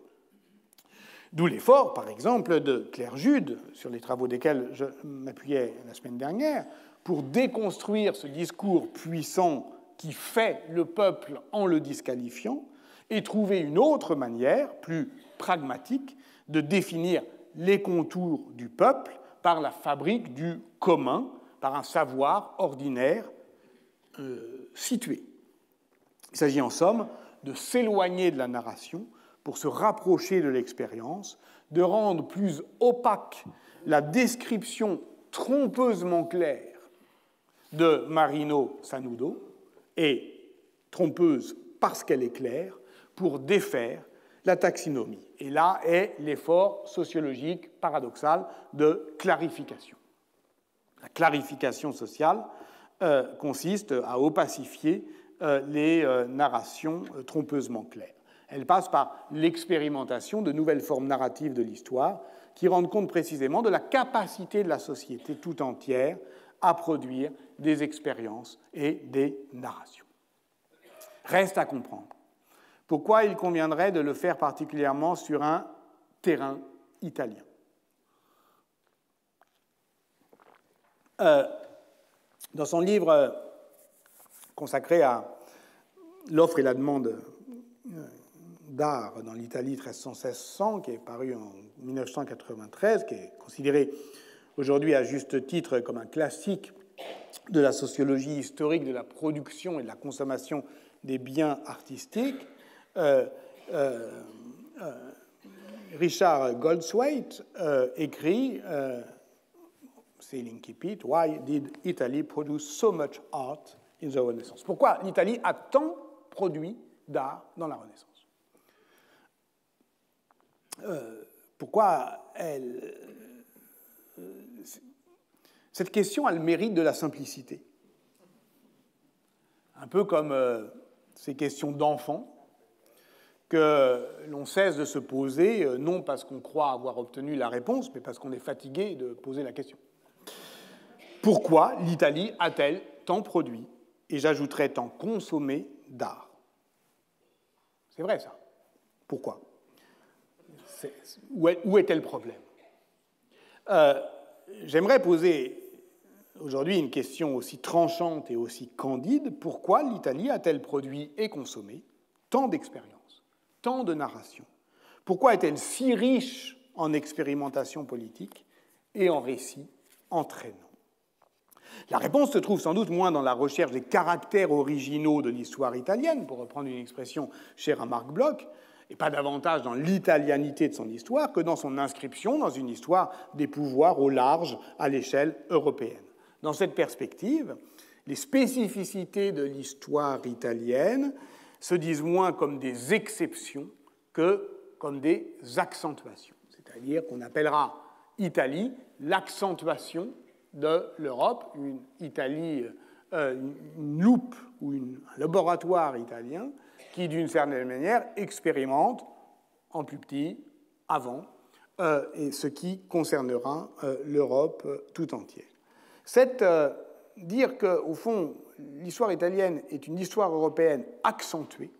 D'où l'effort, par exemple, de Claire Jude, sur les travaux desquels je m'appuyais la semaine dernière, pour déconstruire ce discours puissant qui fait le peuple en le disqualifiant, et trouver une autre manière, plus pragmatique, de définir les contours du peuple par la fabrique du commun, par un savoir ordinaire euh, situé. Il s'agit en somme de s'éloigner de la narration pour se rapprocher de l'expérience, de rendre plus opaque la description trompeusement claire de Marino Sanudo est trompeuse parce qu'elle est claire pour défaire la taxinomie. Et là est l'effort sociologique paradoxal de clarification. La clarification sociale euh, consiste à opacifier euh, les euh, narrations euh, trompeusement claires. Elle passe par l'expérimentation de nouvelles formes narratives de l'histoire qui rendent compte précisément de la capacité de la société tout entière à produire des expériences et des narrations. Reste à comprendre pourquoi il conviendrait de le faire particulièrement sur un terrain italien. Euh, dans son livre consacré à l'offre et la demande d'art dans l'Italie treize cents seize cents, qui est paru en mille neuf cent quatre-vingt-treize, qui est considéré aujourd'hui à juste titre comme un classique de la sociologie historique de la production et de la consommation des biens artistiques, euh, euh, euh, Richard Goldswaite euh, écrit, euh, c'est l'incipit, Why did Italy produce so much art in the Renaissance? Pourquoi l'Italie a tant produit d'art dans la Renaissance? Euh, pourquoi elle... Euh, cette question a le mérite de la simplicité. Un peu comme euh, ces questions d'enfants que l'on cesse de se poser, euh, non parce qu'on croit avoir obtenu la réponse, mais parce qu'on est fatigué de poser la question. Pourquoi l'Italie a-t-elle tant produit, et j'ajouterais tant consommé, d'art? C'est vrai, ça. Pourquoi? C'est, où, est, où était le problème? euh, J'aimerais poser aujourd'hui une question aussi tranchante et aussi candide. Pourquoi l'Italie a-t-elle produit et consommé tant d'expériences, tant de narrations? Pourquoi est-elle si riche en expérimentation politique et en récits entraînants? La réponse se trouve sans doute moins dans la recherche des caractères originaux de l'histoire italienne, pour reprendre une expression chère à Marc Bloch, et pas davantage dans l'italianité de son histoire que dans son inscription dans une histoire des pouvoirs au large à l'échelle européenne. Dans cette perspective, les spécificités de l'histoire italienne se disent moins comme des exceptions que comme des accentuations. C'est-à-dire qu'on appellera Italie l'accentuation de l'Europe, une Italie, euh, une loupe ou une, un laboratoire italien qui, d'une certaine manière, expérimente en plus petit, avant, euh, et ce qui concernera euh, l'Europe euh, tout entière. C'est euh, dire qu'au fond, l'histoire italienne est une histoire européenne accentuée,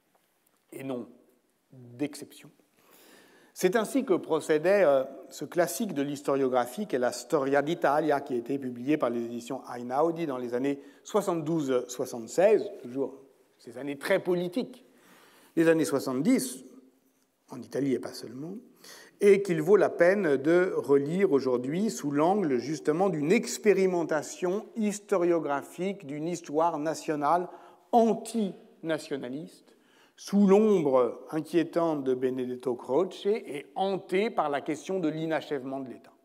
et non d'exception. C'est ainsi que procédait euh, ce classique de l'historiographie qu'est la Storia d'Italia, qui a été publié par les éditions Einaudi dans les années soixante-douze soixante-seize, toujours ces années très politiques, les années soixante-dix, en Italie et pas seulement, et qu'il vaut la peine de relire aujourd'hui sous l'angle justement d'une expérimentation historiographique d'une histoire nationale anti-nationaliste, sous l'ombre inquiétante de Benedetto Croce et hantée par la question de l'inachèvement de l'État.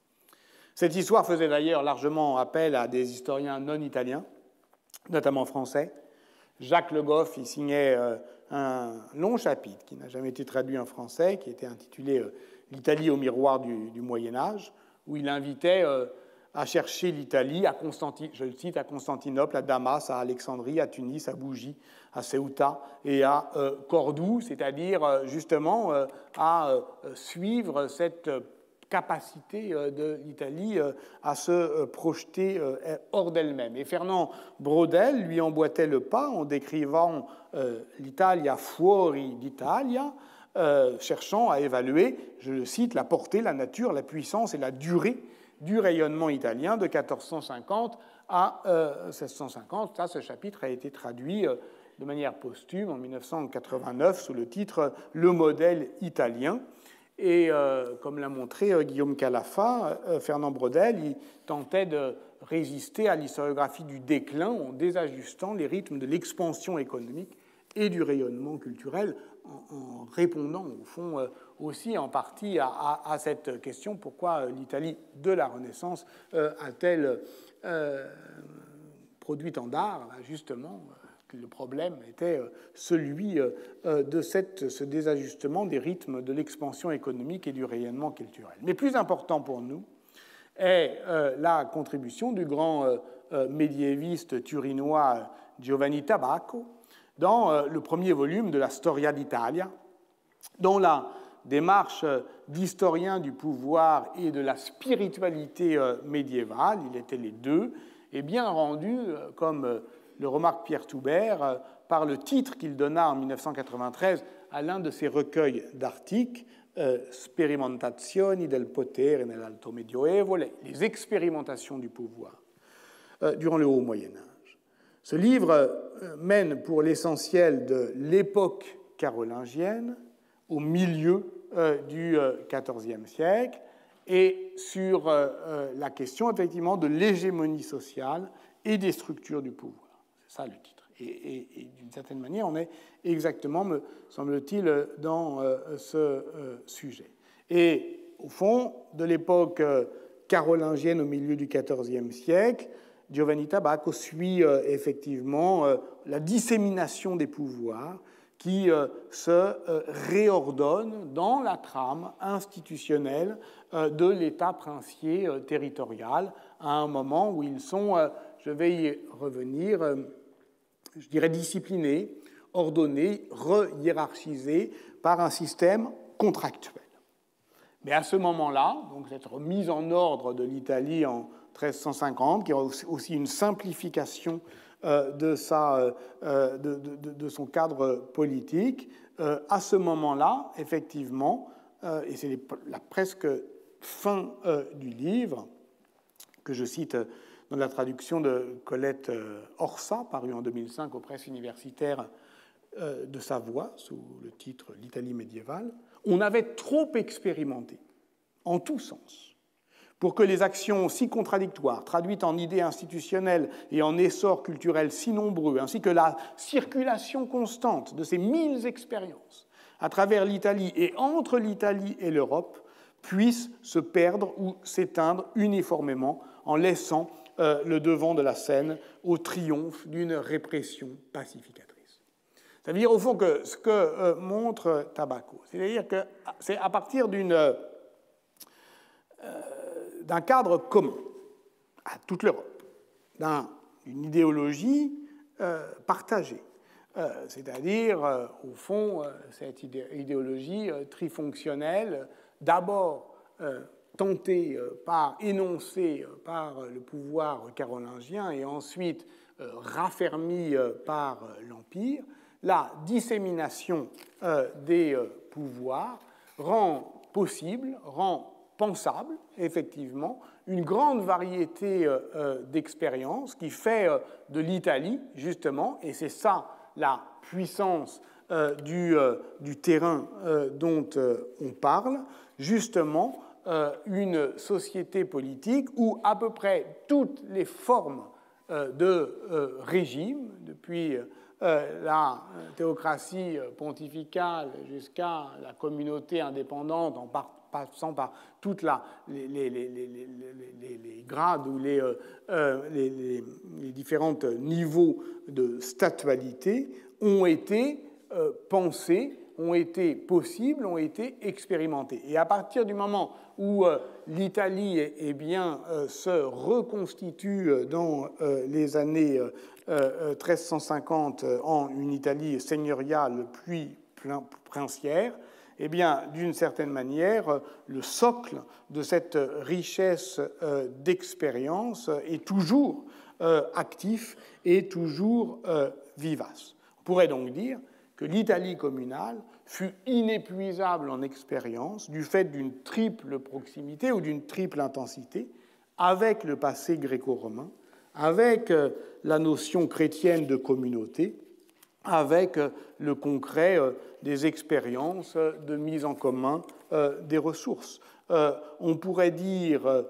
Cette histoire faisait d'ailleurs largement appel à des historiens non italiens, notamment français. Jacques Le Goff y signait euh, un long chapitre qui n'a jamais été traduit en français, qui était intitulé euh, « L'Italie au miroir du, du Moyen-Âge », où il invitait euh, à chercher l'Italie, à Constanti- je le cite, à Constantinople, à Damas, à Alexandrie, à Tunis, à Bougie, à Ceuta et à euh, Cordoue, c'est-à-dire euh, justement euh, à euh, suivre cette euh, capacité de l'Italie à se projeter hors d'elle-même. Et Fernand Braudel lui emboîtait le pas en décrivant l'Italia fuori d'Italia, cherchant à évaluer, je le cite, la portée, la nature, la puissance et la durée du rayonnement italien de quatorze cent cinquante à seize cent cinquante. Ça, ce chapitre a été traduit de manière posthume en mille neuf cent quatre-vingt-neuf sous le titre « Le modèle italien ». Et euh, comme l'a montré euh, Guillaume Calafa, euh, Fernand Braudel, il tentait de résister à l'historiographie du déclin en désajustant les rythmes de l'expansion économique et du rayonnement culturel, en, en répondant au fond euh, aussi en partie à, à, à cette question: pourquoi l'Italie de la Renaissance euh, a-t-elle euh, produite en Dard, justement, le problème était celui de cette, ce désajustement des rythmes de l'expansion économique et du rayonnement culturel. Mais plus important pour nous est la contribution du grand médiéviste turinois Giovanni Tabacco dans le premier volume de la Storia d'Italia, dont la démarche d'historien du pouvoir et de la spiritualité médiévale, il était les deux, est bien rendue, comme le remarque Pierre Toubert, par le titre qu'il donna en mille neuf cent quatre-vingt-treize à l'un de ses recueils d'articles, Sperimentazioni del potere nell'Alto Medioevo, les expérimentations du pouvoir durant le Haut Moyen-Âge. Ce livre mène pour l'essentiel de l'époque carolingienne au milieu du quatorzième siècle et sur la question effectivement de l'hégémonie sociale et des structures du pouvoir. C'est ça le titre. Et, et, et d'une certaine manière, on est exactement, me semble-t-il, dans euh, ce euh, sujet. Et au fond, de l'époque euh, carolingienne au milieu du quatorzième siècle, Giovanni Tabacco suit euh, effectivement euh, la dissémination des pouvoirs qui euh, se euh, réordonnent dans la trame institutionnelle euh, de l'État princier euh, territorial à un moment où ils sont, euh, je vais y revenir, euh, je dirais disciplinés, ordonnés, re-hiérarchisés par un système contractuel. Mais à ce moment-là, donc cette remise en ordre de l'Italie en treize cent cinquante, qui est aussi une simplification euh, de, sa, euh, de, de, de son cadre politique, euh, à ce moment-là, effectivement, euh, et c'est la presque fin euh, du livre, que je cite dans la traduction de Colette Orsa, parue en deux mille cinq aux presses universitaires de Savoie, sous le titre « L'Italie médiévale », on avait trop expérimenté, en tous sens, pour que les actions si contradictoires, traduites en idées institutionnelles et en essors culturels si nombreux, ainsi que la circulation constante de ces mille expériences à travers l'Italie et entre l'Italie et l'Europe, puissent se perdre ou s'éteindre uniformément en laissant euh, le devant de la scène au triomphe d'une répression pacificatrice. Ça veut dire au fond que ce que euh, montre Tabacco, c'est-à-dire que c'est à partir d'une, euh, d'un cadre commun à toute l'Europe, d'un, d'une idéologie euh, partagée, euh, c'est-à-dire euh, au fond euh, cette idé- idéologie euh, trifonctionnelle, d'abord euh, tentée euh, par, énoncée euh, par le pouvoir carolingien et ensuite euh, raffermie euh, par euh, l'Empire, la dissémination euh, des euh, pouvoirs rend possible, rend pensable, effectivement, une grande variété euh, euh, d'expériences qui fait euh, de l'Italie, justement, et c'est ça la puissance euh, du, euh, du terrain euh, dont euh, on parle, justement, euh, une société politique où à peu près toutes les formes euh, de euh, régime, depuis euh, la théocratie pontificale jusqu'à la communauté indépendante, en part, passant par tous les, les, les, les, les, les grades ou les, euh, les, les, les différents niveaux de statualité, ont été euh, pensés, ont été possibles, ont été expérimentés. Et à partir du moment où euh, l'Italie eh, eh bien, euh, se reconstitue dans euh, les années euh, euh, treize cent cinquante en une Italie seigneuriale puis princière, eh bien, d'une certaine manière, le socle de cette richesse euh, d'expérience est toujours euh, actif et toujours euh, vivace. On pourrait donc dire que l'Italie communale fut inépuisable en expérience du fait d'une triple proximité ou d'une triple intensité avec le passé gréco-romain, avec la notion chrétienne de communauté, avec le concret des expériences de mise en commun des ressources. On pourrait dire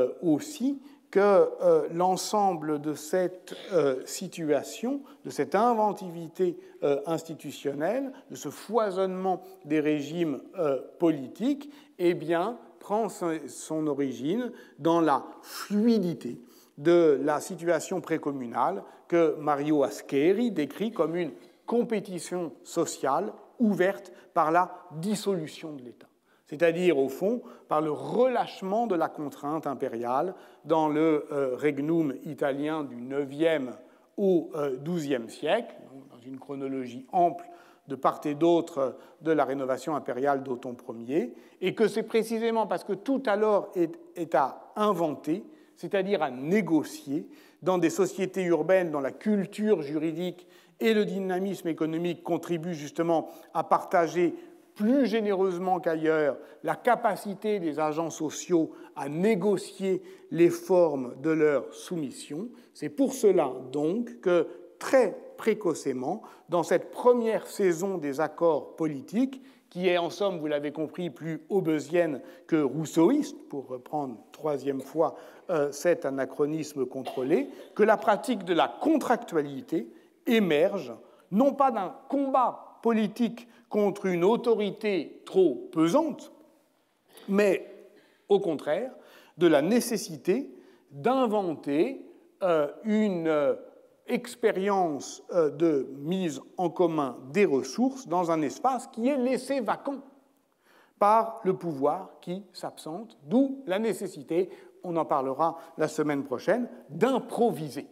aussi que euh, l'ensemble de cette euh, situation, de cette inventivité euh, institutionnelle, de ce foisonnement des régimes euh, politiques, eh bien, prend son, son origine dans la fluidité de la situation précommunale que Mario Ascheri décrit comme une compétition sociale ouverte par la dissolution de l'État, c'est-à-dire, au fond, par le relâchement de la contrainte impériale dans le euh, regnum italien du neuvième au euh, douzième siècle, dans une chronologie ample de part et d'autre de la rénovation impériale d'Othon Ier, et que c'est précisément parce que tout alors est, est à inventer, c'est-à-dire à négocier, dans des sociétés urbaines dont la culture juridique et le dynamisme économique contribuent justement à partager plus généreusement qu'ailleurs la capacité des agents sociaux à négocier les formes de leur soumission. C'est pour cela donc que très précocement, dans cette première saison des accords politiques, qui est en somme, vous l'avez compris, plus hobbesienne que rousseauiste, pour reprendre troisième fois euh, cet anachronisme contrôlé, que la pratique de la contractualité émerge, non pas d'un combat politique contre une autorité trop pesante, mais au contraire de la nécessité d'inventer euh, une euh, expérience euh, de mise en commun des ressources dans un espace qui est laissé vacant par le pouvoir qui s'absente, d'où la nécessité, on en parlera la semaine prochaine, d'improviser.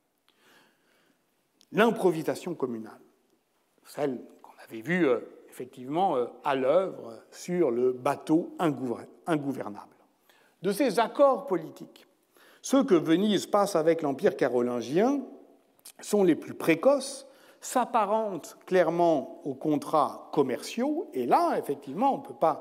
L'improvisation communale, celle qu'on avait vue euh, effectivement euh, à l'œuvre sur le bateau ingouvernable. De ces accords politiques, ceux que Venise passe avec l'Empire carolingien sont les plus précoces, s'apparentent clairement aux contrats commerciaux, et là, effectivement, on ne peut pas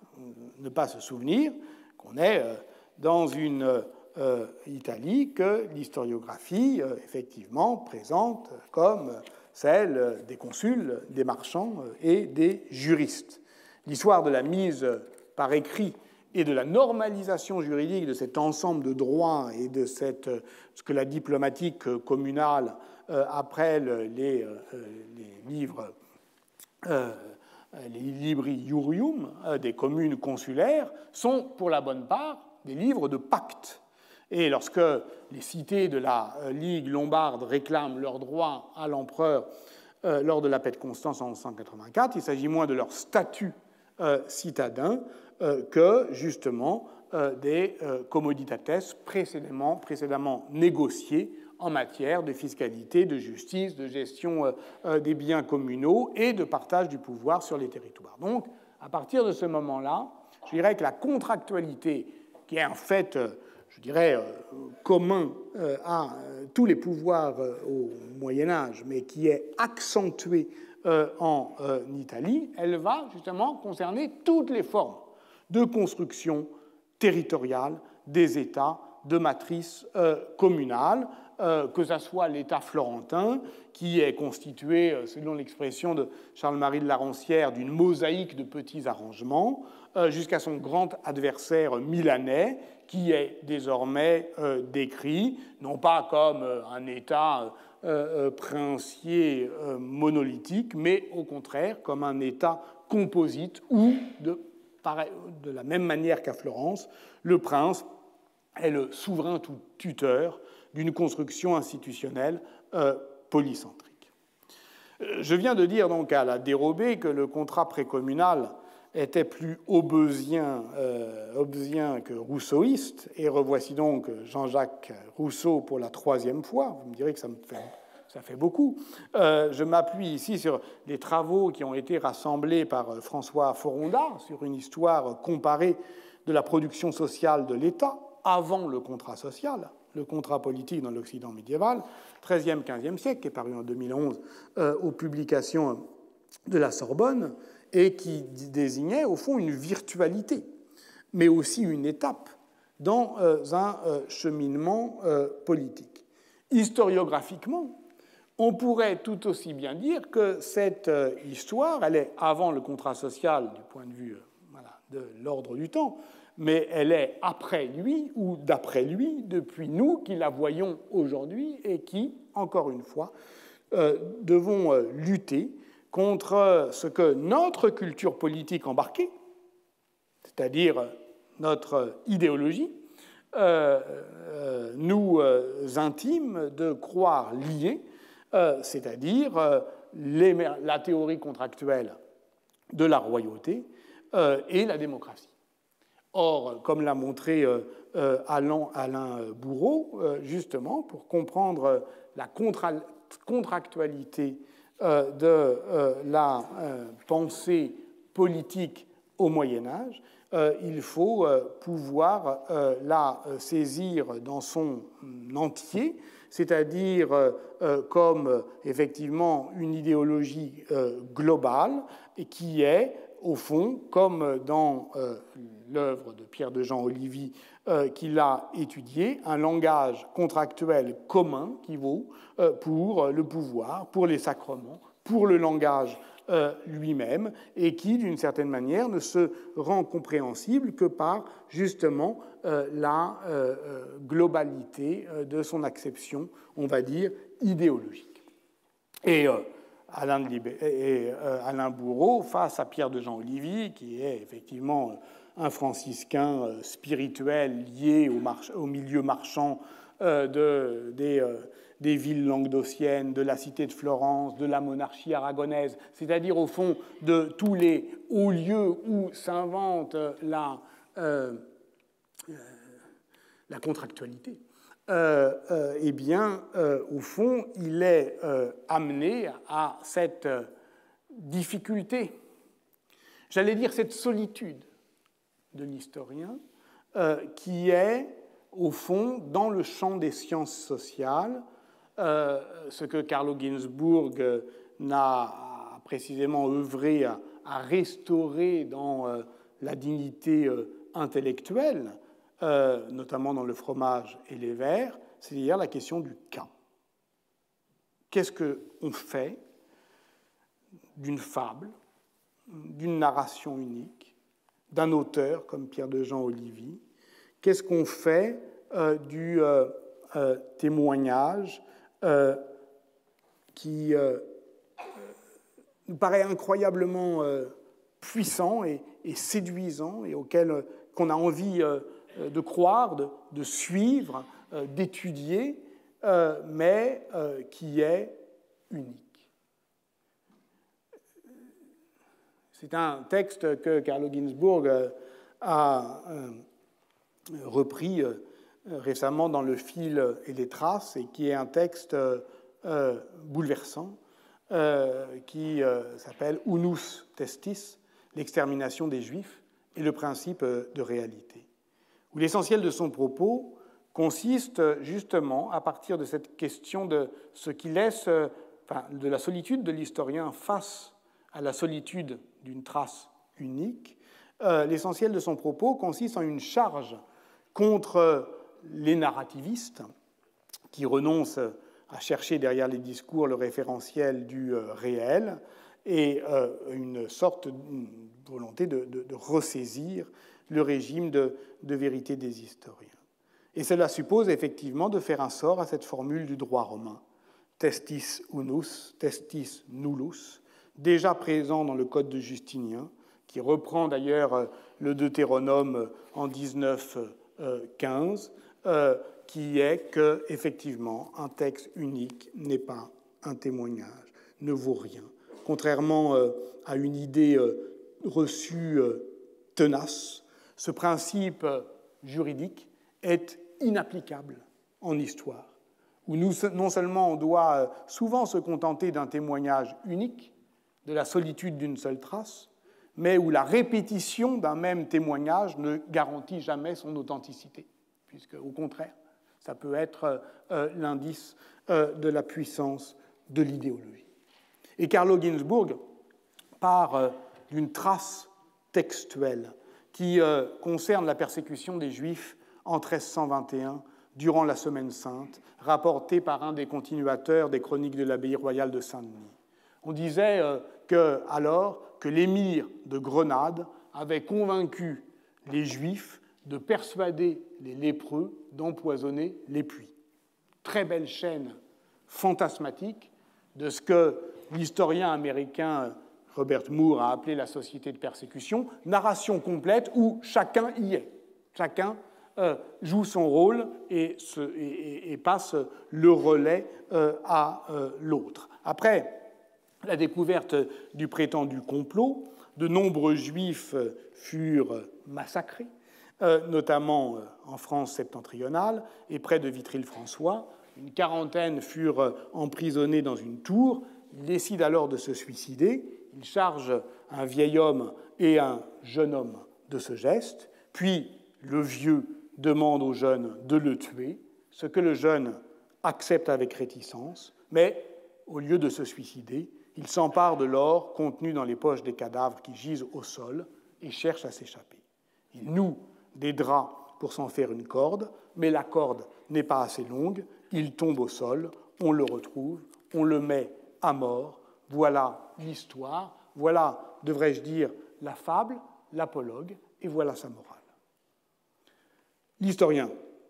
ne pas se souvenir qu'on est euh, dans une Euh, Italie que l'historiographie, euh, effectivement, présente comme celle des consuls, des marchands euh, et des juristes. L'histoire de la mise par écrit et de la normalisation juridique de cet ensemble de droits et de cette, ce que la diplomatique communale euh, appelle les, euh, les livres, euh, les libri iurium euh, des communes consulaires, sont pour la bonne part des livres de pacte. Et lorsque les cités de la Ligue lombarde réclament leurs droits à l'empereur euh, lors de la paix de Constance en cent quatre-vingt-quatre, il s'agit moins de leur statut euh, citadin euh, que justement euh, des euh, commoditates précédemment, précédemment négociés en matière de fiscalité, de justice, de gestion euh, euh, des biens communaux et de partage du pouvoir sur les territoires. Donc, à partir de ce moment-là, je dirais que la contractualité, qui est en fait... Euh, je dirais, euh, commun euh, à euh, tous les pouvoirs euh, au Moyen-Âge, mais qui est accentuée euh, en euh, Italie, elle va justement concerner toutes les formes de construction territoriale des États de matrice euh, communale, euh, que ce soit l'État florentin, qui est constitué, selon l'expression de Charles-Marie de la Roncière, d'une mosaïque de petits arrangements, euh, jusqu'à son grand adversaire milanais, qui est désormais euh, décrit, non pas comme euh, un État euh, euh, princier euh, monolithique, mais au contraire comme un État composite où, de, pareil, de la même manière qu'à Florence, le prince est le souverain tuteur d'une construction institutionnelle euh, polycentrique. Je viens de dire donc à la dérobée que le contrat précommunal était plus hobbesien, euh, hobbesien que rousseauiste, et revoici donc Jean-Jacques Rousseau pour la troisième fois. Vous me direz que ça me fait, ça fait beaucoup. Euh, je m'appuie ici sur des travaux qui ont été rassemblés par François Foronda sur une histoire comparée de la production sociale de l'État avant le contrat social, le contrat politique dans l'Occident médiéval, treizième quinzième siècle, qui est paru en deux mille onze euh, aux publications de la Sorbonne, et qui désignait au fond une virtualité, mais aussi une étape dans euh, un euh, cheminement euh, politique. Historiographiquement, on pourrait tout aussi bien dire que cette euh, histoire, elle est avant le contrat social du point de vue euh, voilà, de l'ordre du temps, mais elle est après lui ou d'après lui, depuis nous qui la voyons aujourd'hui et qui, encore une fois, euh, devons euh, lutter contre ce que notre culture politique embarquée, c'est-à-dire notre idéologie, euh, euh, nous intimes de croire liés, euh, c'est-à-dire euh, les, la théorie contractuelle de la royauté euh, et la démocratie. Or, comme l'a montré euh, euh, Alain, Alain Bourreau, euh, justement, pour comprendre la contra contractualité euh, de euh, la euh, pensée politique au Moyen-Âge, euh, il faut euh, pouvoir euh, la saisir dans son entier, c'est-à-dire euh, comme euh, effectivement une idéologie euh, globale et qui est, au fond, comme dans euh, l'œuvre de Pierre de Jean Olivier euh, qu'il a étudié, un langage contractuel commun qui vaut euh, pour le pouvoir, pour les sacrements, pour le langage euh, lui-même, et qui, d'une certaine manière, ne se rend compréhensible que par, justement, euh, la euh, globalité euh, de son acception, on va dire, idéologique. Et euh, Alain, de Libé et, euh, Alain Bourreau, face à Pierre de Jean Olivier, qui est effectivement un franciscain euh, spirituel lié au, au milieu marchand euh, de, des, euh, des villes languedociennes, de la cité de Florence, de la monarchie aragonaise, c'est-à-dire au fond de tous les hauts lieux où s'invente la, euh, euh, la contractualité. Euh, euh, eh bien, euh, au fond, il est euh, amené à cette euh, difficulté, j'allais dire cette solitude de l'historien, euh, qui est, au fond, dans le champ des sciences sociales, euh, ce que Carlo Ginzburg euh, n'a précisément œuvré à, à restaurer dans euh, la dignité euh, intellectuelle, Euh, notamment dans le fromage et les vers, c'est-à-dire la question du cas. Qu'est-ce qu'on fait d'une fable, d'une narration unique, d'un auteur comme Pierre de Jean Olivier? Qu'est-ce qu'on fait euh, du euh, euh, témoignage euh, qui euh, nous paraît incroyablement euh, puissant et, et séduisant et auquel euh, qu'on a envie euh, de croire, de, de suivre, euh, d'étudier, euh, mais euh, qui est unique. C'est un texte que Carlo Ginzburg euh, a euh, repris euh, récemment dans Le fil et les traces, et qui est un texte euh, bouleversant, euh, qui euh, s'appelle Unus Testis, l'extermination des Juifs et le principe de réalité, où l'essentiel de son propos consiste justement à partir de cette question de ce qui laisse, enfin, de la solitude de l'historien face à la solitude d'une trace unique. Euh, l'essentiel de son propos consiste en une charge contre les narrativistes qui renoncent à chercher derrière les discours le référentiel du euh, réel et euh, une sorte de volonté de, de, de ressaisir le régime de, de vérité des historiens. Et cela suppose effectivement de faire un sort à cette formule du droit romain, testis unus, testis nullus, déjà présent dans le Code de Justinien, qui reprend d'ailleurs le Deutéronome en dix-neuf quinze, euh, qui est que, effectivement, un texte unique n'est pas un témoignage, ne vaut rien. Contrairement euh, à une idée euh, reçue euh, tenace, ce principe juridique est inapplicable en histoire, où nous, non seulement on doit souvent se contenter d'un témoignage unique, de la solitude d'une seule trace, mais où la répétition d'un même témoignage ne garantit jamais son authenticité, puisque, au contraire, ça peut être euh, l'indice euh, de la puissance de l'idéologie. Et Carlo Ginzburg part euh, d'une trace textuelle qui euh, concerne la persécution des Juifs en treize cent vingt et un, durant la Semaine sainte, rapportée par un des continuateurs des chroniques de l'abbaye royale de Saint-Denis. On disait euh, que, alors que l'émir de Grenade avait convaincu les Juifs de persuader les lépreux d'empoisonner les puits. Très belle chaîne fantasmatique de ce que l'historien américain Robert Moore a appelé la société de persécution, narration complète où chacun y est. Chacun euh, joue son rôle et, se, et, et passe le relais euh, à euh, l'autre. Après la découverte du prétendu complot, de nombreux juifs furent massacrés, euh, notamment en France septentrionale et près de Vitry-le-François. Une quarantaine furent emprisonnés dans une tour. Ils décident alors de se suicider. Ils chargent un vieil homme et un jeune homme de ce geste. Puis le vieux demande au jeune de le tuer, ce que le jeune accepte avec réticence, mais au lieu de se suicider, il s'empare de l'or contenu dans les poches des cadavres qui gisent au sol et cherche à s'échapper. Il noue des draps pour s'en faire une corde, mais la corde n'est pas assez longue, il tombe au sol, on le retrouve, on le met à mort. Voilà l'histoire, voilà, devrais-je dire, la fable, l'apologue, et voilà sa morale. L'historien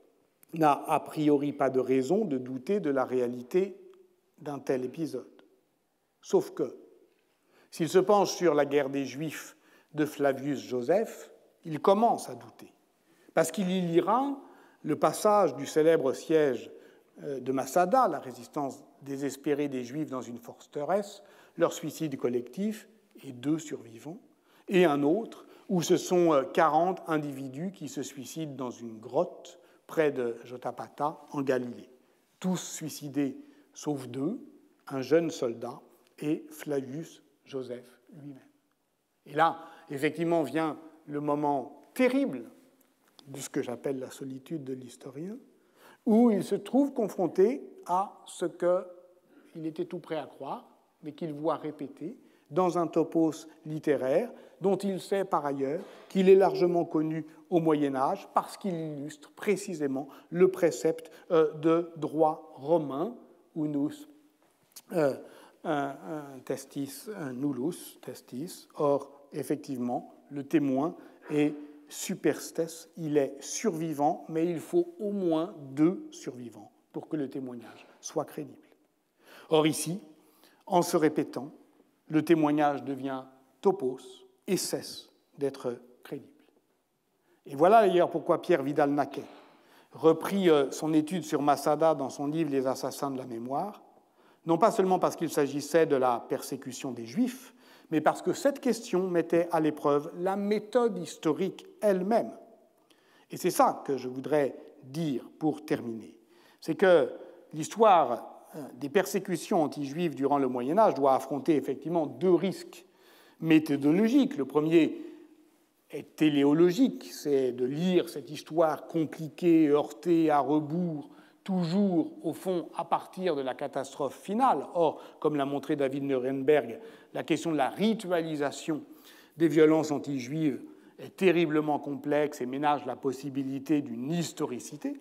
n'a a priori pas de raison de douter de la réalité d'un tel épisode. Sauf que, s'il se penche sur la guerre des Juifs de Flavius Joseph, il commence à douter, parce qu'il y lira le passage du célèbre siège de Massada, la résistance désespérée des Juifs dans une forteresse, leur suicide collectif et deux survivants, et un autre où ce sont quarante individus qui se suicident dans une grotte près de Jotapata, en Galilée. Tous suicidés, sauf deux, un jeune soldat et Flavius Joseph lui-même. Et là, effectivement, vient le moment terrible de ce que j'appelle la solitude de l'historien, où il se trouve confronté à ce qu'il était tout prêt à croire, mais qu'il voit répété dans un topos littéraire dont il sait par ailleurs qu'il est largement connu au Moyen-Âge parce qu'il illustre précisément le précepte de droit romain, unus euh, un, un testis, un nullus testis. Or, effectivement, le témoin est superstes, il est survivant, mais il faut au moins deux survivants pour que le témoignage soit crédible. Or, ici, en se répétant, le témoignage devient topos et cesse d'être crédible. Et voilà d'ailleurs pourquoi Pierre Vidal-Naquet reprit son étude sur Massada dans son livre « Les assassins de la mémoire », non pas seulement parce qu'il s'agissait de la persécution des Juifs, mais parce que cette question mettait à l'épreuve la méthode historique elle-même. Et c'est ça que je voudrais dire pour terminer. C'est que l'histoire des persécutions anti-juives durant le Moyen-Âge doit affronter effectivement deux risques méthodologiques. Le premier est téléologique, c'est de lire cette histoire compliquée, heurtée, à rebours, toujours, au fond, à partir de la catastrophe finale. Or, comme l'a montré David Nuremberg, la question de la ritualisation des violences anti-juives est terriblement complexe et ménage la possibilité d'une historicité.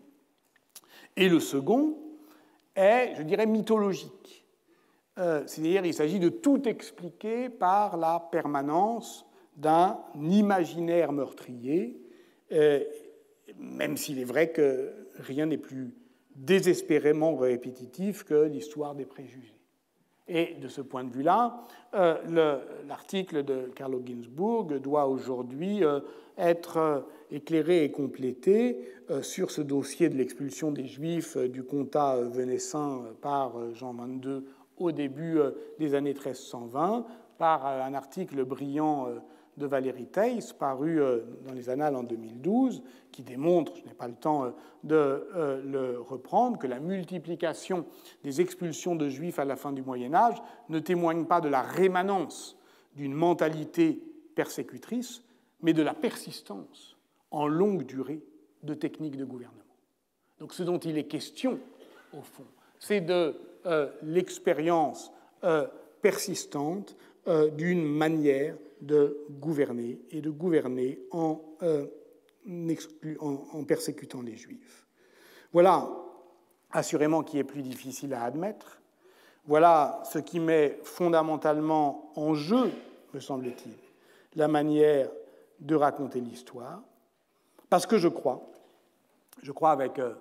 Et le second est, je dirais, mythologique. Euh, c'est-à-dire qu'il s'agit de tout expliquer par la permanence d'un imaginaire meurtrier, euh, même s'il est vrai que rien n'est plus désespérément répétitif que l'histoire des préjugés. Et de ce point de vue-là, euh, le, l'article de Carlo Ginzburg doit aujourd'hui euh, être euh, éclairé et complété euh, sur ce dossier de l'expulsion des Juifs euh, du comtat euh, venessin euh, par euh, Jean vingt-deux au début euh, des années treize cent vingt, par euh, un article brillant euh, de Valérie Theiss, paru dans les Annales en deux mille douze, qui démontre, je n'ai pas le temps de le reprendre, que la multiplication des expulsions de Juifs à la fin du Moyen-Âge ne témoigne pas de la rémanence d'une mentalité persécutrice, mais de la persistance en longue durée de techniques de gouvernement. Donc ce dont il est question, au fond, c'est de euh, l'expérience euh, persistante euh, d'une manière de gouverner, et de gouverner en, euh, exclu, en, en persécutant les Juifs. Voilà, assurément, qui est plus difficile à admettre. Voilà ce qui met fondamentalement en jeu, me semble-t-il, la manière de raconter l'histoire, parce que je crois, je crois avec, euh,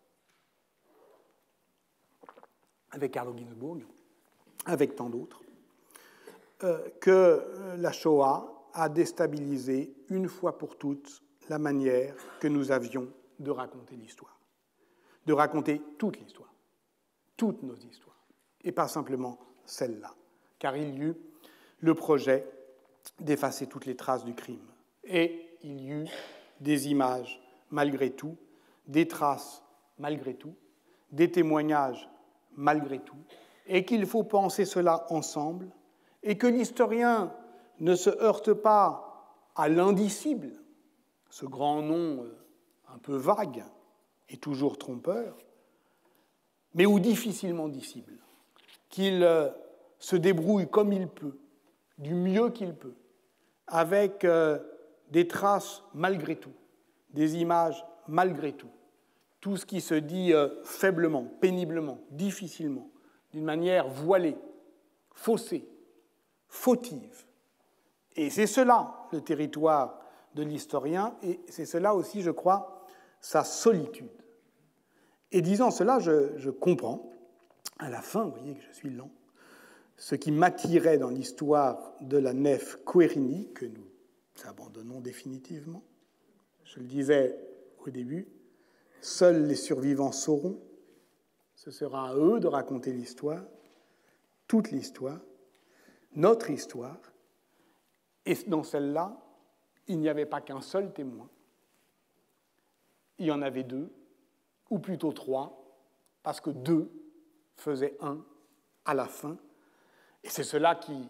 avec Carlo Ginzburg, avec tant d'autres, Euh, que la Shoah a déstabilisé une fois pour toutes la manière que nous avions de raconter l'histoire, de raconter toute l'histoire, toutes nos histoires, et pas simplement celle-là, car il y eut le projet d'effacer toutes les traces du crime. Et il y eut des images malgré tout, des traces malgré tout, des témoignages malgré tout, et qu'il faut penser cela ensemble, et que l'historien ne se heurte pas à l'indicible, ce grand nom un peu vague et toujours trompeur, mais ou difficilement dissible, qu'il se débrouille comme il peut, du mieux qu'il peut, avec des traces malgré tout, des images malgré tout, tout ce qui se dit faiblement, péniblement, difficilement, d'une manière voilée, faussée, fautive. Et c'est cela le territoire de l'historien, et c'est cela aussi, je crois, sa solitude. Et disant cela, je, je comprends, à la fin, vous voyez que je suis lent, ce qui m'attirait dans l'histoire de la nef Querini, que nous abandonnons définitivement. Je le disais au début, seuls les survivants sauront, ce sera à eux de raconter l'histoire, toute l'histoire, notre histoire, et dans celle-là, il n'y avait pas qu'un seul témoin, il y en avait deux, ou plutôt trois, parce que deux faisaient un à la fin, et c'est cela qui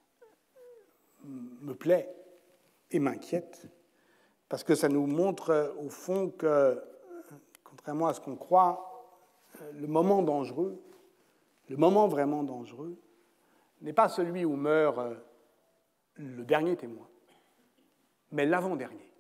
me plaît et m'inquiète, parce que ça nous montre au fond que, contrairement à ce qu'on croit, le moment dangereux, le moment vraiment dangereux, n'est pas celui où meurt le dernier témoin, mais l'avant-dernier.